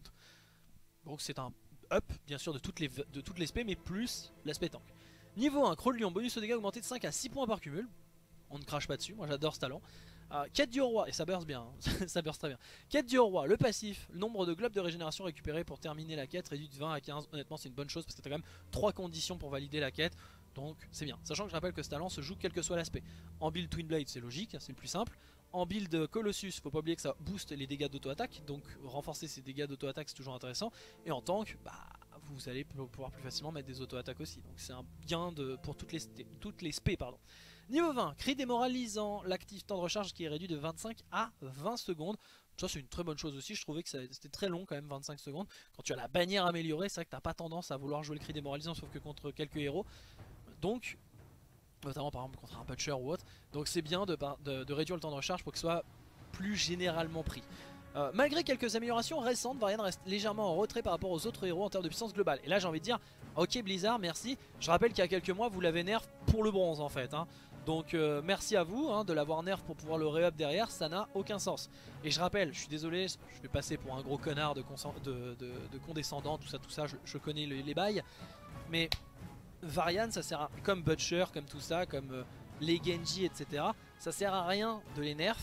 Donc c'est un up bien sûr de toutes les spés mais plus l'aspect tank. Niveau 1, Croc de Lion, bonus au dégâts augmenté de 5 à 6 points par cumul, on ne crache pas dessus, moi j'adore ce talent. Quête du roi, et ça burst bien, hein. Ça burst très bien. Quête du roi, le passif, le nombre de globes de régénération récupérés pour terminer la quête réduit de 20 à 15. Honnêtement c'est une bonne chose parce que t'as quand même 3 conditions pour valider la quête. Donc c'est bien, sachant que je rappelle que ce talent se joue quel que soit l'aspect. En build Twin Blade c'est logique, c'est le plus simple. En build Colossus, faut pas oublier que ça booste les dégâts d'auto-attaque, donc renforcer ces dégâts d'auto-attaque c'est toujours intéressant. Et en tank, bah vous allez pouvoir plus facilement mettre des auto-attaques aussi. Donc c'est un gain pour toutes les spés, pardon. Niveau 20, cri démoralisant, l'actif temps de recharge qui est réduit de 25 à 20 secondes. Ça c'est une très bonne chose aussi, je trouvais que c'était très long quand même 25 secondes. Quand tu as la bannière améliorée, c'est vrai que t'as pas tendance à vouloir jouer le cri démoralisant sauf que contre quelques héros. Donc, notamment par exemple contre un Butcher ou autre. Donc c'est bien de réduire le temps de recharge pour qu'il soit plus généralement pris. Malgré quelques améliorations récentes, Varian reste légèrement en retrait par rapport aux autres héros en termes de puissance globale. Et là j'ai envie de dire, ok Blizzard, merci. Je rappelle qu'il y a quelques mois vous l'avez nerf pour le bronze en fait, hein. Donc merci à vous de l'avoir nerf pour pouvoir le re-up derrière, ça n'a aucun sens. Et je rappelle, je suis désolé, je vais passer pour un gros connard de condescendant, tout ça, je connais les bails. Mais Varian ça sert à, comme Butcher, comme tout ça, comme les Genji etc. Ça sert à rien de les nerf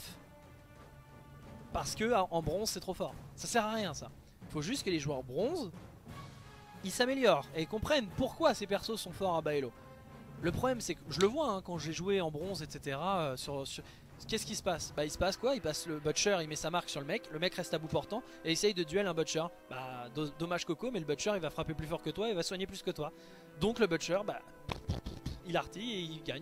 parce que en bronze c'est trop fort. Ça sert à rien ça. Faut juste que les joueurs bronze ils s'améliorent et comprennent pourquoi ces persos sont forts à Baello. Le problème c'est que je le vois hein, quand j'ai joué en bronze etc. Qu'est-ce qui se passe? Bah il se passe quoi? Il passe le Butcher, il met sa marque sur le mec reste à bout portant et essaye de duel un Butcher. Bah dommage Coco, mais le Butcher il va frapper plus fort que toi et va soigner plus que toi. Donc le Butcher bah il artille et il gagne.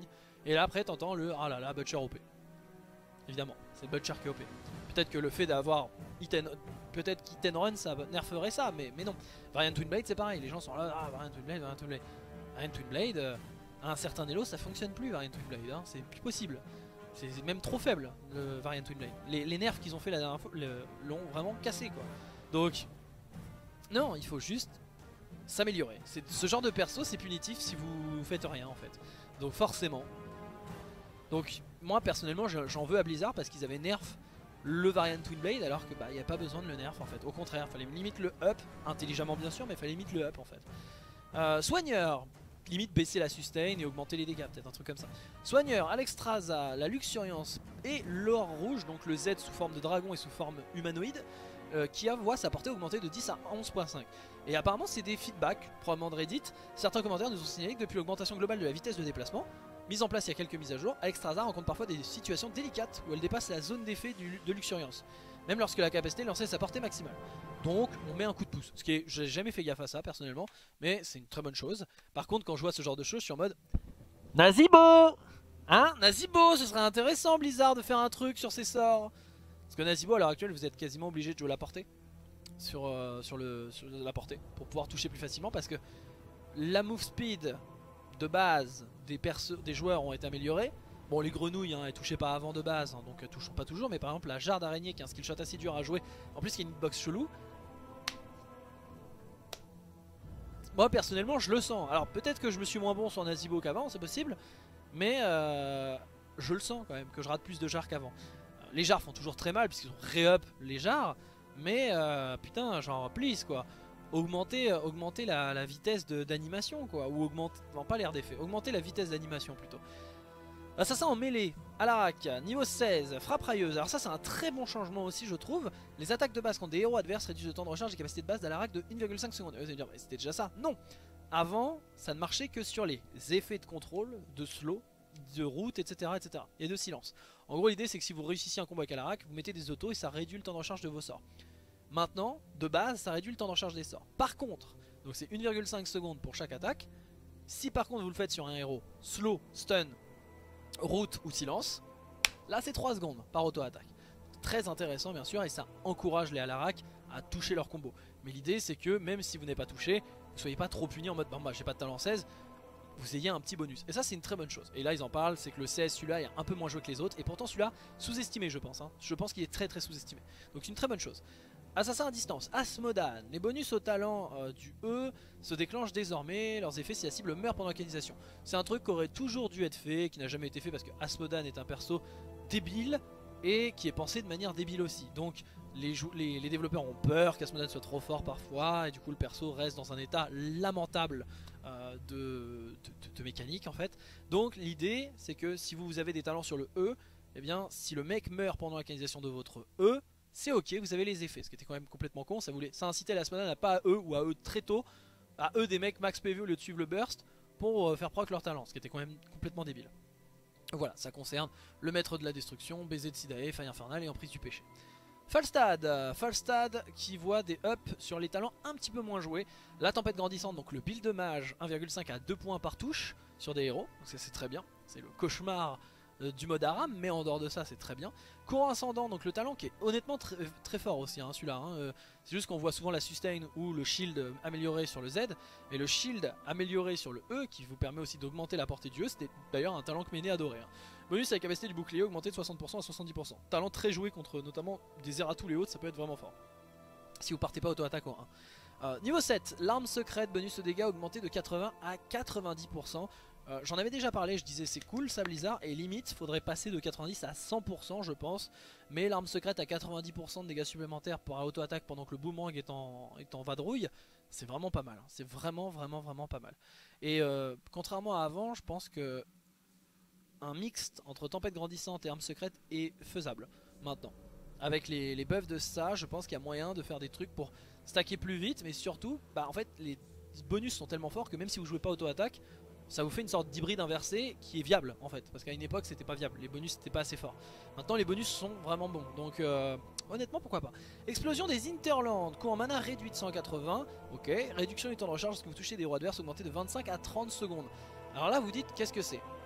Et là après t'entends le ah là là Butcher OP. Évidemment, c'est Butcher qui est OP. Peut-être que le fait d'avoir peut-être qu'Hit and Run ça nerferait ça, mais non. Variant Twin Blade c'est pareil, les gens sont là, ah Variant Twin Blade, Variant Twin Blade. Variant Twin Blade, à un certain elo ça fonctionne plus Variant Twin Blade, hein. C'est plus possible. C'est même trop faible le Variant Twin Blade. Les nerfs qu'ils ont fait la dernière fois l'ont vraiment cassé quoi. Donc, non, il faut juste s'améliorer. Ce genre de perso c'est punitif si vous faites rien en fait. Donc forcément. Donc moi personnellement j'en veux à Blizzard parce qu'ils avaient nerf le Variant Twin Blade alors que bah il n'y a pas besoin de le nerf en fait. Au contraire, il fallait limite le up, intelligemment bien sûr, mais il fallait limite le up en fait. Soigneur, limite baisser la sustain et augmenter les dégâts, peut-être un truc comme ça. Soigneur, Alexstrasza, la Luxuriance et l'or rouge, donc le Z sous forme de dragon et sous forme humanoïde, qui voit sa portée augmenter de 10 à 11.5. Et apparemment c'est des feedbacks, probablement de Reddit. Certains commentaires nous ont signalé que depuis l'augmentation globale de la vitesse de déplacement, mise en place il y a quelques mises à jour, Alexstrasza rencontre parfois des situations délicates où elle dépasse la zone d'effet de Luxuriance, même lorsque la capacité lançait sa portée maximale. Donc on met un coup de pouce, ce qui est, j'ai jamais fait gaffe à ça personnellement, mais c'est une très bonne chose. Par contre quand je vois ce genre de choses je suis en mode Nazibo, hein, Nazibo, ce serait intéressant Blizzard de faire un truc sur ces sorts. Parce que Nazibo à l'heure actuelle vous êtes quasiment obligé de jouer la portée sur la portée pour pouvoir toucher plus facilement, parce que la move speed de base des joueurs ont été améliorés. Bon, les grenouilles elles touchaient pas avant de base, hein, donc elles touchent pas toujours, mais par exemple la jarre d'araignée qui est un skill shot assez dur à jouer, en plus il y a une hitbox chelou. Moi personnellement je le sens. Alors peut-être que je me suis moins bon sur Nazibo qu'avant, c'est possible, mais je le sens quand même que je rate plus de jarres qu'avant. Les jarres font toujours très mal puisqu'ils ont ré-up les jarres, mais putain genre please quoi. Augmenter la vitesse d'animation quoi, ou augmenter, non pas l'air d'effet, augmenter la vitesse d'animation plutôt. Assassin en mêlée, Alarak, niveau 16, frappe railleuse. Alors ça c'est un très bon changement aussi je trouve. Les attaques de base quand des héros adverses réduisent le temps de recharge et capacité de base d'Alarak de 1,5 secondes. Vous allez me dire mais c'était déjà ça. Non. Avant ça ne marchait que sur les effets de contrôle, de slow, de route, etc., etc. et de silence. En gros l'idée c'est que si vous réussissez un combo avec Alarak, vous mettez des autos et ça réduit le temps de recharge de vos sorts. Maintenant, de base, ça réduit le temps de recharge des sorts. Par contre, donc c'est 1,5 secondes pour chaque attaque. Si par contre vous le faites sur un héros slow, stun, route ou silence, là c'est 3 secondes par auto-attaque. Très intéressant bien sûr, et ça encourage les Alarak à toucher leur combo. Mais l'idée c'est que même si vous n'êtes pas touché, vous soyez pas trop puni en mode bah j'ai pas de talent 16, vous ayez un petit bonus. Et ça c'est une très bonne chose. Et là ils en parlent, c'est que le 16 celui-là est un peu moins joué que les autres. Et pourtant celui-là sous-estimé je pense, hein. Je pense qu'il est très très sous-estimé. Donc c'est une très bonne chose. Assassin à distance, Asmodan. Les bonus au talent du E se déclenchent désormais. Leurs effets si la cible meurt pendant l'organisation. C'est un truc qui aurait toujours dû être fait, qui n'a jamais été fait parce que Asmodan est un perso débile et qui est pensé de manière débile aussi. Donc les développeurs ont peur qu'Asmodan soit trop fort parfois et du coup le perso reste dans un état lamentable de mécanique en fait. Donc l'idée c'est que si vous avez des talents sur le E, eh bien si le mec meurt pendant l'organisation de votre E, c'est ok, vous avez les effets, ce qui était quand même complètement con. Ça incitait l'Asmodan à pas à eux ou à eux très tôt, à eux des mecs max PV au lieu de suivre le burst pour faire proc leur talent, ce qui était quand même complètement débile. Voilà, ça concerne le maître de la destruction, baiser de Sidae, faille infernale et emprise du péché. Falstad qui voit des ups sur les talents un petit peu moins joués. La tempête grandissante, donc le build de mage 1,5 à 2 points par touche sur des héros, donc c'est très bien, c'est le cauchemar du mode Aram, mais en dehors de ça c'est très bien. Courant ascendant, donc le talent qui est honnêtement très fort aussi hein, celui-là, hein. C'est juste qu'on voit souvent la sustain ou le shield amélioré sur le Z, mais le shield amélioré sur le E qui vous permet aussi d'augmenter la portée du E, c'était d'ailleurs un talent que Méné adorait. Hein. Bonus à la capacité du bouclier augmenté de 60% à 70%. Talent très joué contre notamment des Zeratul et autres, ça peut être vraiment fort. Si vous partez pas auto-attaque en 1. Niveau 7, l'arme secrète, bonus de dégâts augmenté de 80 à 90%. J'en avais déjà parlé, je disais c'est cool ça Blizzard, et limite faudrait passer de 90 à 100% je pense. Mais l'arme secrète à 90% de dégâts supplémentaires pour auto-attaque pendant que le boomerang est en vadrouille, c'est vraiment pas mal, hein. C'est vraiment pas mal. Et contrairement à avant, je pense que un mixte entre tempête grandissante et arme secrète est faisable maintenant. Avec les buffs de ça, je pense qu'il y a moyen de faire des trucs pour stacker plus vite, mais surtout, en fait les bonus sont tellement forts que même si vous jouez pas auto-attaque, ça vous fait une sorte d'hybride inversé qui est viable en fait. Parce qu'à une époque c'était pas viable, les bonus c'était pas assez fort. Maintenant les bonus sont vraiment bons, donc honnêtement pourquoi pas. Explosion des Hinterlands, coût en mana réduit de 180, ok. Réduction du temps de recharge lorsque vous touchez des héros adverses augmenté de 25 à 30 secondes. Alors là vous dites qu'est-ce que c'est?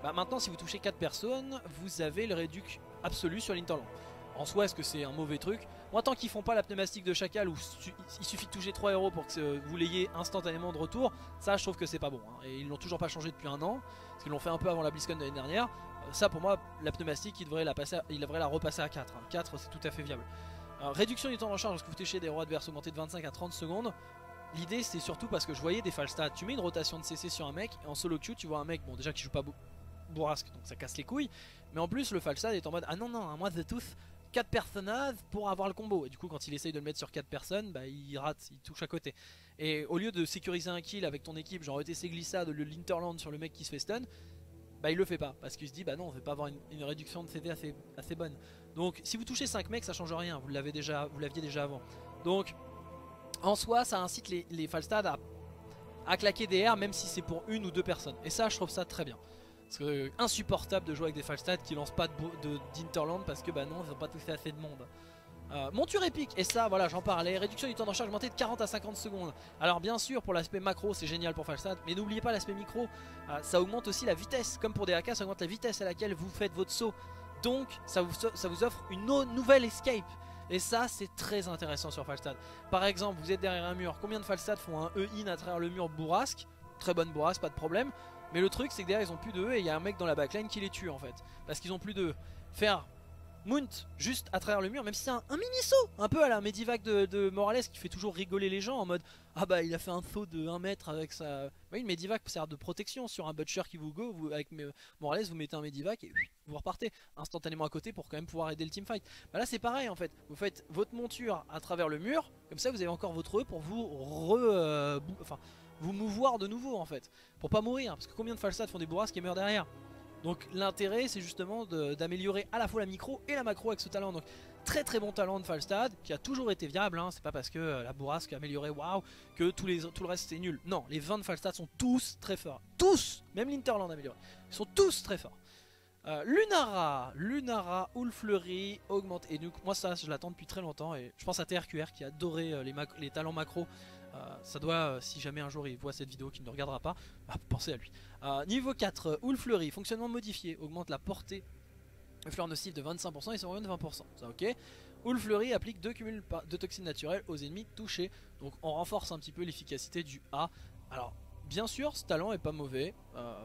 Bah maintenant si vous touchez 4 personnes, vous avez le réduc absolu sur l'Interland. En soi est-ce que c'est un mauvais truc? Moi tant qu'ils font pas la pneumatique de chacal où il suffit de toucher 3 héros pour que vous l'ayez instantanément de retour, ça je trouve que c'est pas bon hein. Et ils l'ont toujours pas changé depuis un an, parce qu'ils l'ont fait un peu avant la BlizzCon de l'année dernière. Ça pour moi la pneumatique il devrait la repasser à 4 hein. 4 c'est tout à fait viable. Réduction du temps de recharge lorsque vous touchez des héros adverses augmenté de 25 à 30 secondes. L'idée c'est surtout parce que je voyais des Falstad, tu mets une rotation de CC sur un mec et en solo queue tu vois un mec bon déjà qui joue pas bourrasque donc ça casse les couilles, mais en plus le Falstad est en mode ah non non moi The Tooth 4 personnages pour avoir le combo, et du coup quand il essaye de le mettre sur 4 personnes bah il rate, il touche à côté, et au lieu de sécuriser un kill avec ton équipe genre ETC glissade le Linterland sur le mec qui se fait stun, bah il le fait pas parce qu'il se dit bah non on veut pas avoir une réduction de CD assez bonne. Donc si vous touchez 5 mecs ça change rien, vous l'aviez déjà avant. Donc en soi ça incite les Falstad à claquer des R même si c'est pour une ou deux personnes, et ça je trouve ça très bien. Parce que insupportable de jouer avec des Falstad qui lancent pas d'Interland parce que bah non ils ont pas tous fait assez de monde. Monture épique, et ça voilà j'en parlais, réduction du temps de recharge augmenté de 40 à 50 secondes. Alors bien sûr pour l'aspect macro c'est génial pour Falstad, mais n'oubliez pas l'aspect micro, ça augmente aussi la vitesse, comme pour des AK ça augmente la vitesse à laquelle vous faites votre saut. Donc ça vous offre une nouvelle escape. Et ça c'est très intéressant sur Falstad. Par exemple vous êtes derrière un mur, combien de Falstad font un E-in à travers le mur bourrasque? Très bonne bourrasque, pas de problème. Mais le truc c'est que derrière ils ont plus de E et il y a un mec dans la backline qui les tue en fait. Parce qu'ils ont plus de E. Faire Mount juste à travers le mur, même si c'est un mini saut, un peu à la Medivac de Morales qui fait toujours rigoler les gens en mode ah bah il a fait un saut de 1 mètre avec sa... Oui, une Medivac sert de protection sur un Butcher qui vous go, avec Morales vous mettez un Medivac et vous repartez instantanément à côté pour quand même pouvoir aider le teamfight. Bah là c'est pareil en fait, vous faites votre monture à travers le mur, comme ça vous avez encore votre E pour vous vous mouvoir de nouveau en fait, pour pas mourir, parce que combien de Falstad font des bourrasques et meurent derrière. Donc l'intérêt c'est justement d'améliorer à la fois la micro et la macro avec ce talent. Donc très très bon talent de Falstad qui a toujours été viable hein. C'est pas parce que la bourrasque a amélioré waouh que tout le reste c'est nul. Non, les 20 de Falstad sont tous très forts. Tous, même l'Interland amélioré. Ils sont tous très forts. Lunara, Houlfleury augmente. Et donc moi ça je l'attends depuis très longtemps. Et je pense à TRQR qui a adoré les talents macro. Ça doit, si jamais un jour il voit cette vidéo qu'il ne regardera pas, pensez à lui. Niveau 4, Houlfleury, fonctionnement modifié, augmente la portée de fleurs nocives de 25% et son rayonnement de 20%. Ça ok. Houlfleury applique 2 cumuls de toxines naturelles aux ennemis touchés. Donc on renforce un petit peu l'efficacité du A. Alors bien sûr ce talent est pas mauvais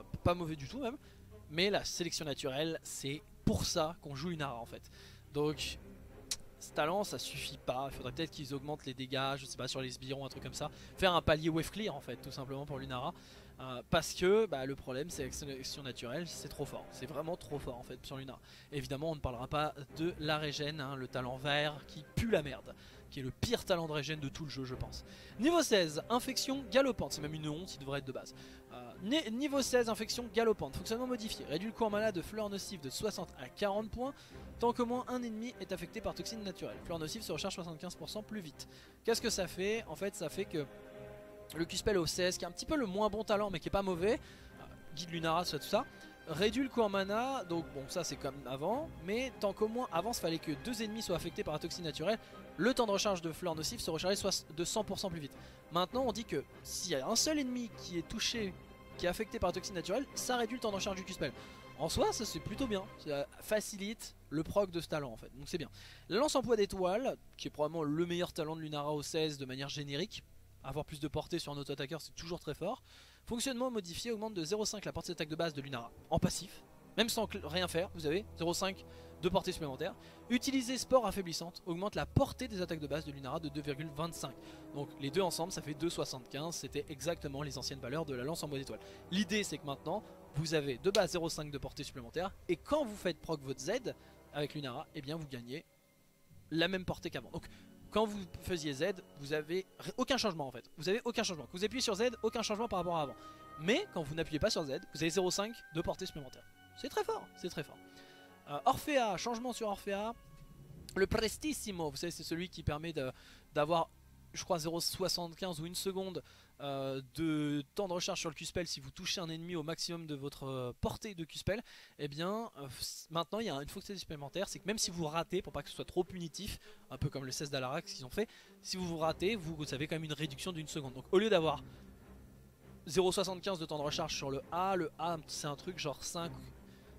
du tout même. Mais la sélection naturelle c'est pour ça qu'on joue une ARA en fait. Donc... ce talent ça suffit pas, il faudrait peut-être qu'ils augmentent les dégâts, je sais pas sur les sbirons, un truc comme ça. Faire un palier wave clear en fait tout simplement pour Lunara. Parce que le problème c'est que la sélection naturelle c'est trop fort, c'est vraiment trop fort en fait sur Lunara. Évidemment on ne parlera pas de la régène, hein, le talent vert qui pue la merde, qui est le pire talent de régène de tout le jeu je pense. Niveau 16, infection galopante, c'est même une honte, il devrait être de base. Niveau 16, infection galopante, fonctionnement modifié, réduit le coût en mana de fleurs nocives de 60 à 40 points. Tant qu'au moins un ennemi est affecté par toxine naturelle. Fleur nocive se recharge 75% plus vite. Qu'est-ce que ça fait? En fait ça fait que le Q-Spell au 16 qui est un petit peu le moins bon talent mais qui est pas mauvais, guide Lunara tout ça, réduit le coût en mana, donc bon ça c'est comme avant, mais tant qu'au moins avant il fallait que 2 ennemis soient affectés par la toxine naturelle, le temps de recharge de fleur nocive se rechargeait de 100% plus vite. Maintenant on dit que s'il y a un seul ennemi qui est touché, qui est affecté par la toxine naturelle, ça réduit le temps de recharge du Q-Spell. En soi ça c'est plutôt bien, ça facilite le proc de ce talent en fait, donc c'est bien. La lance en poids d'étoile, qui est probablement le meilleur talent de Lunara au 16 de manière générique. Avoir plus de portée sur un auto-attaqueur c'est toujours très fort. Fonctionnement modifié, augmente de 0,5 la portée d'attaque de base de Lunara en passif. Même sans rien faire, vous avez 0,5 de portée supplémentaire. Utiliser sport affaiblissante, augmente la portée des attaques de base de Lunara de 2,25. Donc les deux ensemble ça fait 2,75, c'était exactement les anciennes valeurs de la lance en bois d'étoile. L'idée c'est que maintenant vous avez de base 0,5 de portée supplémentaire, et quand vous faites proc votre Z avec Lunara, et bien vous gagnez la même portée qu'avant. Donc quand vous faisiez Z, vous avez aucun changement en fait. Vous avez aucun changement. Quand vous appuyez sur Z, aucun changement par rapport à avant. Mais quand vous n'appuyez pas sur Z, vous avez 0,5 de portée supplémentaire. C'est très fort, c'est très fort. Orphea, changement sur Orphea. Le Prestissimo, vous savez c'est celui qui permet d'avoir je crois 0,75 ou 1 seconde de temps de recharge sur le Q-Spell si vous touchez un ennemi au maximum de votre portée de Q-Spell. Et bien maintenant il y a une fonctionnalité supplémentaire, c'est que même si vous ratez, pour pas que ce soit trop punitif, un peu comme le 16 d'Alarax qu'ils ont fait, si vous ratez, vous avez quand même une réduction d'1 seconde. Donc au lieu d'avoir 0,75 de temps de recharge sur le A c'est un truc genre 5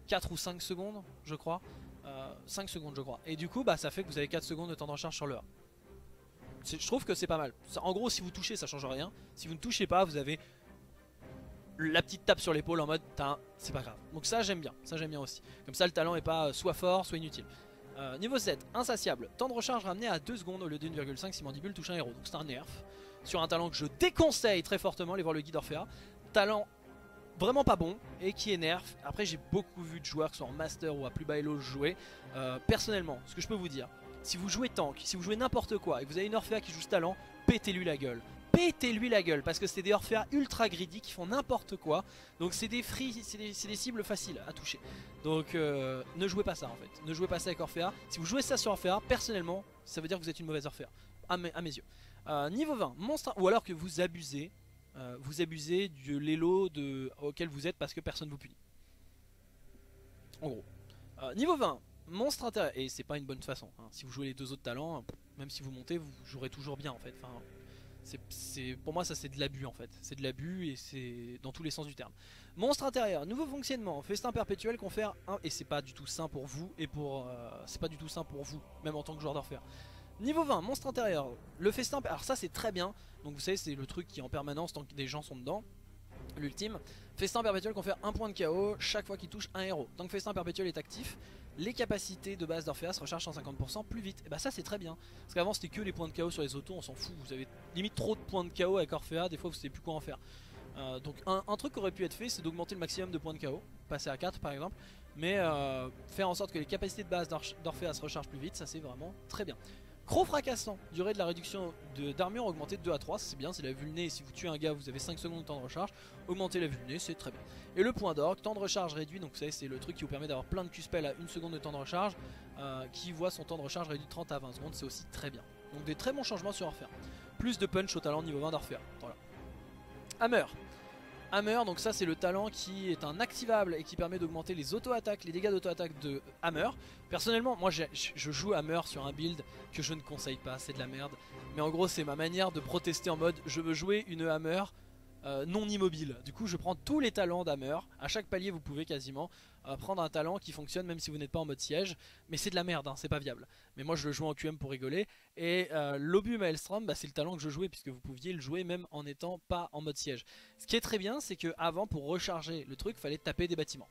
4 ou 5 secondes je crois. 5 secondes je crois. Et du coup bah ça fait que vous avez 4 secondes de temps de recharge sur le A. Je trouve que c'est pas mal. En gros si vous touchez ça change rien. Si vous ne touchez pas vous avez la petite tape sur l'épaule en mode c'est pas grave. Donc ça j'aime bien aussi. Comme ça le talent est pas soit fort soit inutile. Niveau 7, insatiable. Temps de recharge ramené à 2 secondes au lieu de 1,5 si Mandibule touche un héros. Donc c'est un nerf. Sur un talent que je déconseille très fortement, allez voir le guide Orphea. Talent vraiment pas bon et qui est nerf. Après j'ai beaucoup vu de joueurs qui sont en master ou à plus bas elo jouer. Personnellement, ce que je peux vous dire, si vous jouez tank, si vous jouez n'importe quoi et que vous avez une Orphea qui joue ce talent, pétez-lui la gueule. Pétez-lui la gueule parce que c'est des Orphea ultra greedy qui font n'importe quoi. Donc c'est des cibles faciles à toucher. Donc ne jouez pas ça en fait. Ne jouez pas ça avec Orphea. Si vous jouez ça sur Orphea, personnellement, ça veut dire que vous êtes une mauvaise Orphea. À mes yeux. Niveau 20, monstre, ou alors que vous abusez de l'elo auquel vous êtes parce que personne vous punit. En gros. Niveau 20, monstre intérieur. Et c'est pas une bonne façon. Hein. Si vous jouez les deux autres talents, même si vous montez, vous jouerez toujours bien en fait. Enfin, pour moi ça c'est de l'abus en fait. C'est de l'abus et c'est dans tous les sens du terme. Monstre intérieur, nouveau fonctionnement, festin perpétuel, confère 1. Et c'est pas du tout sain pour vous et pour. C'est pas du tout sain pour vous, même en tant que joueur d'Orphea. Niveau 20, monstre intérieur, le festin, alors ça c'est très bien. Donc vous savez c'est le truc qui est en permanence tant que des gens sont dedans. L'ultime, festin perpétuel confère 1 point de KO chaque fois qu'il touche un héros. Tant que festin perpétuel est actif, les capacités de base d'Orphea se rechargent 150% plus vite. Et bah ça c'est très bien. Parce qu'avant c'était que les points de KO sur les autos, on s'en fout. Vous avez limite trop de points de KO avec Orphea, des fois vous savez plus quoi en faire. Donc un truc qui aurait pu être fait c'est d'augmenter le maximum de points de KO, passer à 4 par exemple. Mais faire en sorte que les capacités de base d'Orphea se rechargent plus vite, ça c'est vraiment très bien. Croc fracassant, durée de la réduction d'armure augmentée de 2 à 3, c'est bien, c'est la vulné, et si vous tuez un gars vous avez 5 secondes de temps de recharge, augmenter la vulné, c'est très bien. Et le point d'orgue, temps de recharge réduit, donc vous savez c'est le truc qui vous permet d'avoir plein de Q-spells à 1 seconde de temps de recharge, qui voit son temps de recharge réduit de 30 à 20 secondes, c'est aussi très bien. Donc des très bons changements sur Orphea. Plus de punch au talent niveau 20 d'Orphea, voilà. Hammer. Hammer, donc ça c'est le talent qui est un activable et qui permet d'augmenter les auto-attaques, les dégâts d'auto-attaque de Hammer. Personnellement, moi je joue Hammer sur un build que je ne conseille pas, c'est de la merde. Mais en gros c'est ma manière de protester en mode je veux jouer une Hammer non immobile. Du coup je prends tous les talents d'Hammer. À chaque palier vous pouvez quasiment prendre un talent qui fonctionne même si vous n'êtes pas en mode siège. Mais c'est de la merde, hein, c'est pas viable. Mais moi je le joue en QM pour rigoler. Et l'Obus Maelstrom, bah, c'est le talent que je jouais puisque vous pouviez le jouer même en n'étant pas en mode siège. Ce qui est très bien c'est que avant pour recharger le truc il fallait taper des bâtiments.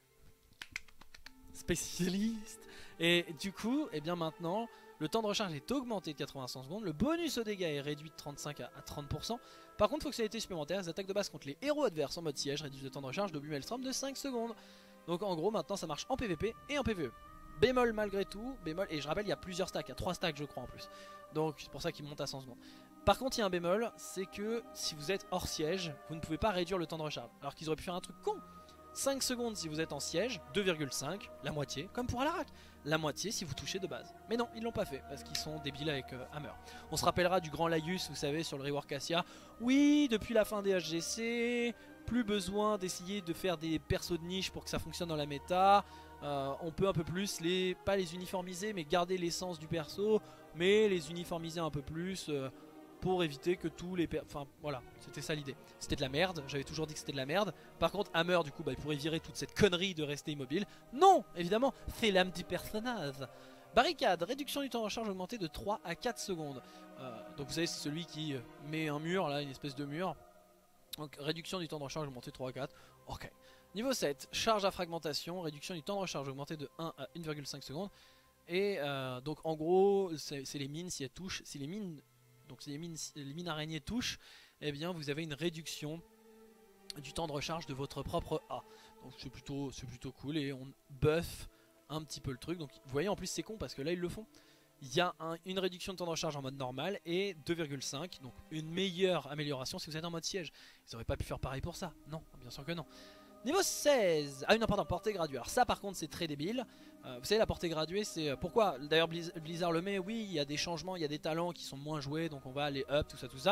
Spécialiste. Et du coup, et bien maintenant, le temps de recharge est augmenté de 85 secondes. Le bonus aux dégâts est réduit de 35 à 30%. Par contre, fonctionnalité supplémentaire, les attaques de base contre les héros adverses en mode siège réduisent le temps de recharge d'Obus Maelstrom de 5 secondes. Donc en gros, maintenant ça marche en PvP et en PvE. Bémol malgré tout, bémol, et je rappelle, il y a plusieurs stacks, il y a 3 stacks je crois en plus. Donc c'est pour ça qu'il monte à 100 secondes. Par contre, il y a un bémol, c'est que si vous êtes hors siège, vous ne pouvez pas réduire le temps de recharge. Alors qu'ils auraient pu faire un truc con. 5 secondes si vous êtes en siège, 2,5, la moitié, comme pour Alarak, la moitié si vous touchez de base. Mais non, ils l'ont pas fait, parce qu'ils sont débiles avec Hammer. On se rappellera du grand Laius, vous savez, sur le rework Cassia. Oui, depuis la fin des HGC, plus besoin d'essayer de faire des persos de niche pour que ça fonctionne dans la méta. On peut un peu plus, pas les uniformiser, mais garder l'essence du perso, mais les uniformiser un peu plus... pour éviter que tous les... Enfin voilà, c'était ça l'idée. C'était de la merde, j'avais toujours dit que c'était de la merde. Par contre Hammer du coup bah, il pourrait virer toute cette connerie de rester immobile. Non, évidemment, c'est l'âme du personnage. Barricade, réduction du temps de recharge augmenté de 3 à 4 secondes. Donc vous savez c'est celui qui met un mur là, une espèce de mur. Donc réduction du temps de recharge augmenté de 3 à 4. Ok. Niveau 7, charge à fragmentation, réduction du temps de recharge augmenté de 1 à 1,5 secondes. Et donc en gros c'est les mines si elles touchent, si les mines... Donc si les mines araignées touchent, eh bien vous avez une réduction du temps de recharge de votre propre A. Donc c'est plutôt cool et on buff un petit peu le truc. Donc vous voyez en plus c'est con parce que là ils le font. Il y a une réduction de temps de recharge en mode normal et 2,5. Donc une meilleure amélioration si vous êtes en mode siège. Ils n'auraient pas pu faire pareil pour ça. Non, bien sûr que non. Niveau 16. Ah oui non pardon, portée graduée. Alors ça par contre c'est très débile. Vous savez la portée graduée c'est... Pourquoi d'ailleurs Blizzard le met. Oui il y a des changements, il y a des talents qui sont moins joués. Donc on va aller up tout ça.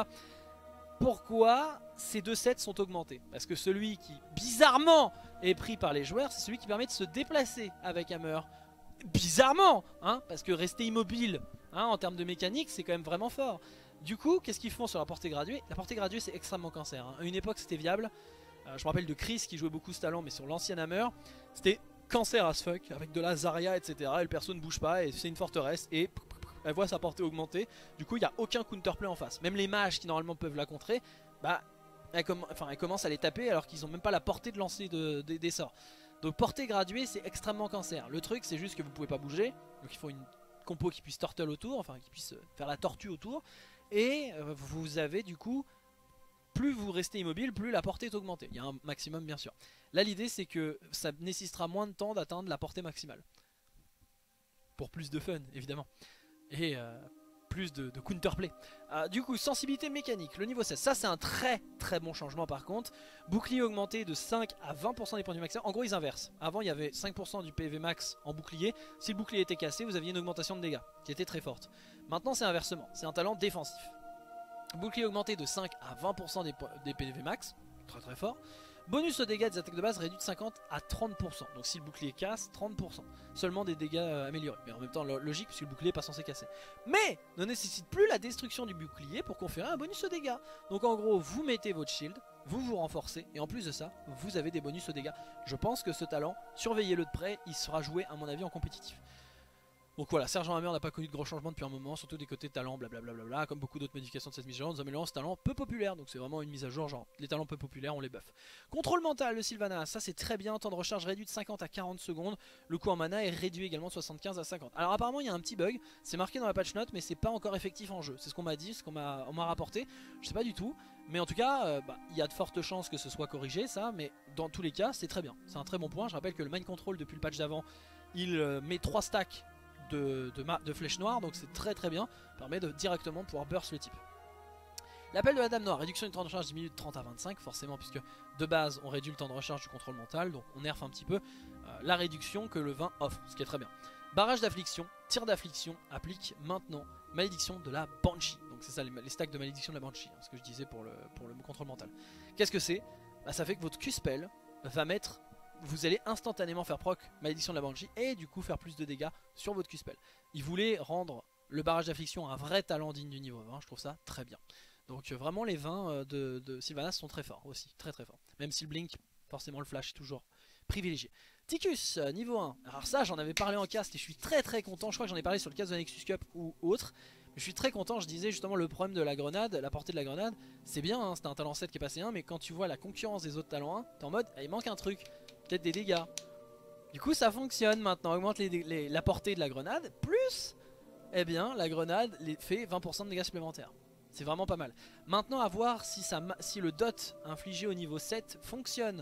Pourquoi ces deux sets sont augmentés? Parce que celui qui bizarrement est pris par les joueurs, c'est celui qui permet de se déplacer avec Hammer. Bizarrement hein, parce que rester immobile hein, en termes de mécanique c'est quand même vraiment fort. Du coup qu'est-ce qu'ils font sur la portée graduée? La portée graduée c'est extrêmement cancer hein. À une époque c'était viable. Je me rappelle de Chris qui jouait beaucoup ce talent mais sur l'ancien Hammer c'était cancer as fuck, avec de la Zarya, etc. Et le perso ne bouge pas, et c'est une forteresse, et elle voit sa portée augmenter. Du coup, il n'y a aucun counterplay en face. Même les mages qui normalement peuvent la contrer, bah, elle commence à les taper alors qu'ils n'ont même pas la portée de lancer des sorts. Donc portée graduée, c'est extrêmement cancer. Le truc, c'est juste que vous pouvez pas bouger, donc il faut une compo qui puisse turtle autour, enfin qui puisse faire la tortue autour. Et vous avez du coup, plus vous restez immobile, plus la portée est augmentée. Il y a un maximum bien sûr. Là l'idée c'est que ça nécessitera moins de temps d'atteindre la portée maximale. Pour plus de fun évidemment. Et plus de counterplay. Du coup sensibilité mécanique, le niveau 16. Ça c'est un très très bon changement par contre. Bouclier augmenté de 5 à 20% des points du max. En gros ils inversent. Avant il y avait 5% du PV max en bouclier. Si le bouclier était cassé vous aviez une augmentation de dégâts qui était très forte. Maintenant c'est inversement, c'est un talent défensif. Bouclier augmenté de 5 à 20% des PV max, très très fort. Bonus aux dégâts des attaques de base réduit de 50 à 30%. Donc si le bouclier casse, 30%. Seulement des dégâts améliorés. Mais en même temps logique puisque le bouclier n'est pas censé casser. Mais ne nécessite plus la destruction du bouclier pour conférer un bonus aux dégâts. Donc en gros vous mettez votre shield, vous vous renforcez et en plus de ça vous avez des bonus aux dégâts. Je pense que ce talent, surveillez-le de près, il sera joué à mon avis en compétitif. Donc voilà, Sergent Hammer n'a pas connu de gros changements depuis un moment, surtout des côtés talents, blablabla, comme beaucoup d'autres modifications de cette mise à jour, nous améliorons ce talent peu populaire, donc c'est vraiment une mise à jour, genre les talents peu populaires on les buff. Contrôle mental de Sylvanas, ça c'est très bien, temps de recharge réduit de 50 à 40 secondes, le coût en mana est réduit également de 75 à 50. Alors apparemment il y a un petit bug, c'est marqué dans la patch note mais c'est pas encore effectif en jeu, c'est ce qu'on m'a dit, ce qu'on m'a rapporté, je sais pas du tout, mais en tout cas il y a de fortes chances que ce soit corrigé ça, mais dans tous les cas c'est très bien, c'est un très bon point. Je rappelle que le mind control depuis le patch d'avant, il met 3 stacks de flèches noires, donc c'est très très bien, permet de directement pouvoir burst le type. L'appel de la Dame Noire, réduction du temps de recharge diminue de 30 à 25 forcément puisque de base on réduit le temps de recharge du contrôle mental, donc on nerf un petit peu la réduction que le vin offre, ce qui est très bien. Barrage d'affliction, tir d'affliction, applique maintenant malédiction de la Banshee, donc c'est ça les stacks de malédiction de la Banshee, hein, ce que je disais pour le contrôle mental. Qu'est-ce que c'est? Ça fait que votre Q-spell va mettre... Vous allez instantanément faire proc malédiction de la Banshee et du coup faire plus de dégâts sur votre Q-spell. Il voulait rendre le barrage d'affliction un vrai talent digne du niveau 20, je trouve ça très bien. Donc vraiment les 20 de Sylvanas sont très forts aussi, très très forts. Même si le blink, forcément le flash est toujours privilégié. Ticus, niveau 1. Alors ça j'en avais parlé en cast et je suis très très content, je crois que j'en ai parlé sur le cast de Nexus Cup ou autre. Mais je suis très content, je disais justement le problème de la grenade, la portée de la grenade, c'est bien, hein, c'était un talent 7 qui est passé 1, mais quand tu vois la concurrence des autres talents 1, t'es en mode, il manque un truc. Peut-être des dégâts. Du coup ça fonctionne maintenant, augmente la portée de la grenade, plus, eh bien la grenade fait 20% de dégâts supplémentaires. C'est vraiment pas mal. Maintenant à voir si le dot infligé au niveau 7 fonctionne,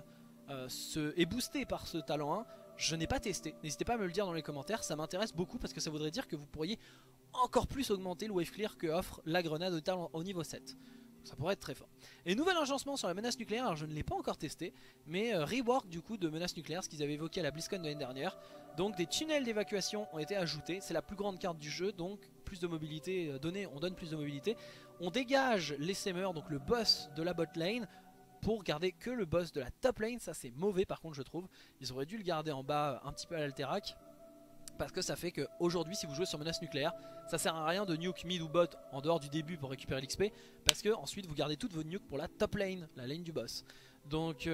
est boosté par ce talent 1. Je n'ai pas testé, n'hésitez pas à me le dire dans les commentaires, ça m'intéresse beaucoup parce que ça voudrait dire que vous pourriez encore plus augmenter le wave clear que offre la grenade au talent au niveau 7. Ça pourrait être très fort. Et nouvel agencement sur la menace nucléaire, alors je ne l'ai pas encore testé, mais rework du coup de menace nucléaire, ce qu'ils avaient évoqué à la BlizzCon de l'année dernière. Donc des tunnels d'évacuation ont été ajoutés, c'est la plus grande carte du jeu, donc plus de mobilité on donne plus de mobilité. On dégage les Semeurs, donc le boss de la bot lane, pour garder que le boss de la top lane, ça c'est mauvais par contre je trouve. Ils auraient dû le garder en bas un petit peu à l'Alterac. Parce que ça fait qu'aujourd'hui si vous jouez sur menace nucléaire, ça sert à rien de nuke mid ou bot en dehors du début pour récupérer l'XP, parce que ensuite vous gardez toutes vos nukes pour la top lane, la lane du boss. Donc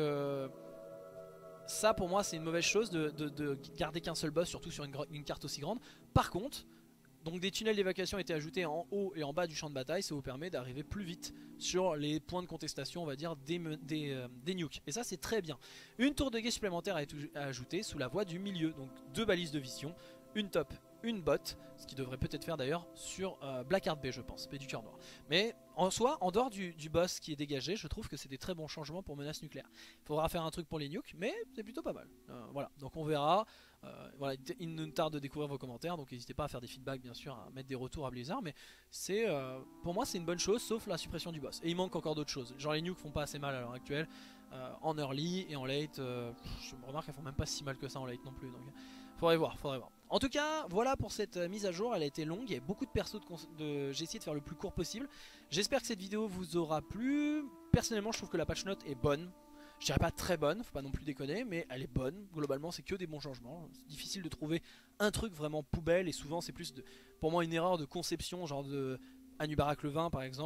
ça pour moi c'est une mauvaise chose de garder qu'un seul boss, surtout sur une carte aussi grande. Par contre, donc des tunnels d'évacuation ont été ajoutés en haut et en bas du champ de bataille, ça vous permet d'arriver plus vite sur les points de contestation on va dire des nukes. Et ça c'est très bien. Une tour de guet supplémentaire a été ajoutée sous la voie du milieu, donc 2 balises de vision, une top, une bot, ce qui devrait peut-être faire d'ailleurs sur Blackheart B je pense, B du cœur noir. Mais en soi, en dehors du boss qui est dégagé, je trouve que c'est des très bons changements pour menace nucléaire. Il faudra faire un truc pour les nukes, mais c'est plutôt pas mal. Voilà, donc on verra. Voilà, il nous tarde de découvrir vos commentaires, donc n'hésitez pas à faire des feedbacks bien sûr, à mettre des retours à Blizzard, mais c'est pour moi c'est une bonne chose sauf la suppression du boss. Et il manque encore d'autres choses, genre les nukes font pas assez mal à l'heure actuelle, en early et en late, je me remarque qu'elles font même pas si mal que ça en late non plus, donc faudrait voir, faudrait voir. En tout cas, voilà pour cette mise à jour, elle a été longue, il y a beaucoup de persos j'ai essayé de faire le plus court possible. J'espère que cette vidéo vous aura plu. Personnellement je trouve que la patch note est bonne. Je dirais pas très bonne, faut pas non plus déconner, mais elle est bonne. Globalement, c'est que des bons changements. C'est difficile de trouver un truc vraiment poubelle et souvent c'est plus pour moi une erreur de conception, genre de Anubarak le 20 par exemple,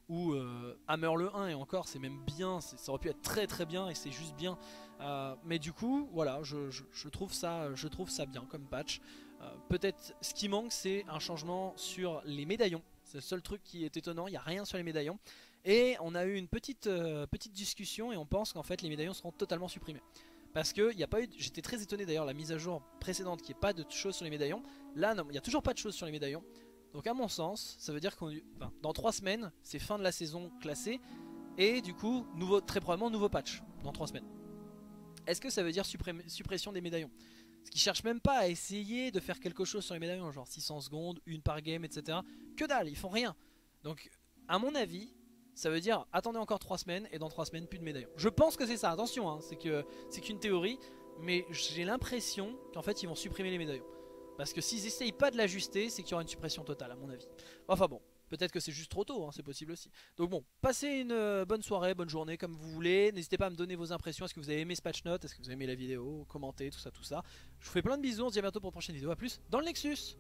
ou Hammer le 1, et encore c'est même bien, ça aurait pu être très très bien et c'est juste bien. Mais du coup voilà, je trouve ça bien comme patch. Peut-être ce qui manque c'est un changement sur les médaillons. C'est le seul truc qui est étonnant, il n'y a rien sur les médaillons. Et on a eu une petite discussion et on pense qu'en fait les médaillons seront totalement supprimés. Parce que il y a pas eu, j'étais très étonné d'ailleurs la mise à jour précédente qu'il n'y ait pas de choses sur les médaillons. Là non, il n'y a toujours pas de choses sur les médaillons. Donc à mon sens, ça veut dire qu'on, enfin, dans 3 semaines, c'est fin de la saison classée. Et du coup, très probablement nouveau patch dans 3 semaines. Est-ce que ça veut dire suppression des médaillons? Parce qu'ils cherchent même pas à essayer de faire quelque chose sur les médaillons, genre 600 secondes, une par game, etc. Que dalle, ils font rien. Donc à mon avis, ça veut dire attendez encore 3 semaines et dans 3 semaines plus de médaillons. Je pense que c'est ça, attention, hein, c'est qu'une théorie. Mais j'ai l'impression qu'en fait ils vont supprimer les médaillons. Parce que s'ils essayent pas de l'ajuster, c'est qu'il y aura une suppression totale à mon avis. Enfin bon, peut-être que c'est juste trop tôt, hein, c'est possible aussi. Donc bon, passez une bonne soirée, bonne journée comme vous voulez. N'hésitez pas à me donner vos impressions. Est-ce que vous avez aimé ce patch note? Est-ce que vous avez aimé la vidéo? Commentez, tout ça, tout ça. Je vous fais plein de bisous, on se dit à bientôt pour une prochaine vidéo. A plus dans le Nexus.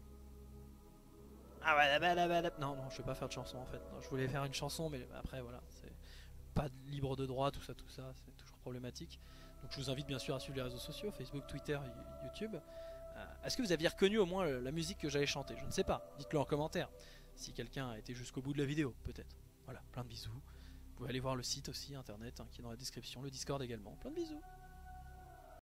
Ah ouais, non, non, je vais pas faire de chanson en fait. Non, je voulais faire une chanson, mais après voilà, c'est pas libre de droit, tout ça, c'est toujours problématique. Donc je vous invite bien sûr à suivre les réseaux sociaux, Facebook, Twitter, YouTube. Est-ce que vous aviez reconnu au moins la musique que j'allais chanter? Je ne sais pas, dites-le en commentaire. Si quelqu'un a été jusqu'au bout de la vidéo, peut-être. Voilà, plein de bisous. Vous pouvez aller voir le site aussi, internet, hein, qui est dans la description, le Discord également. Plein de bisous.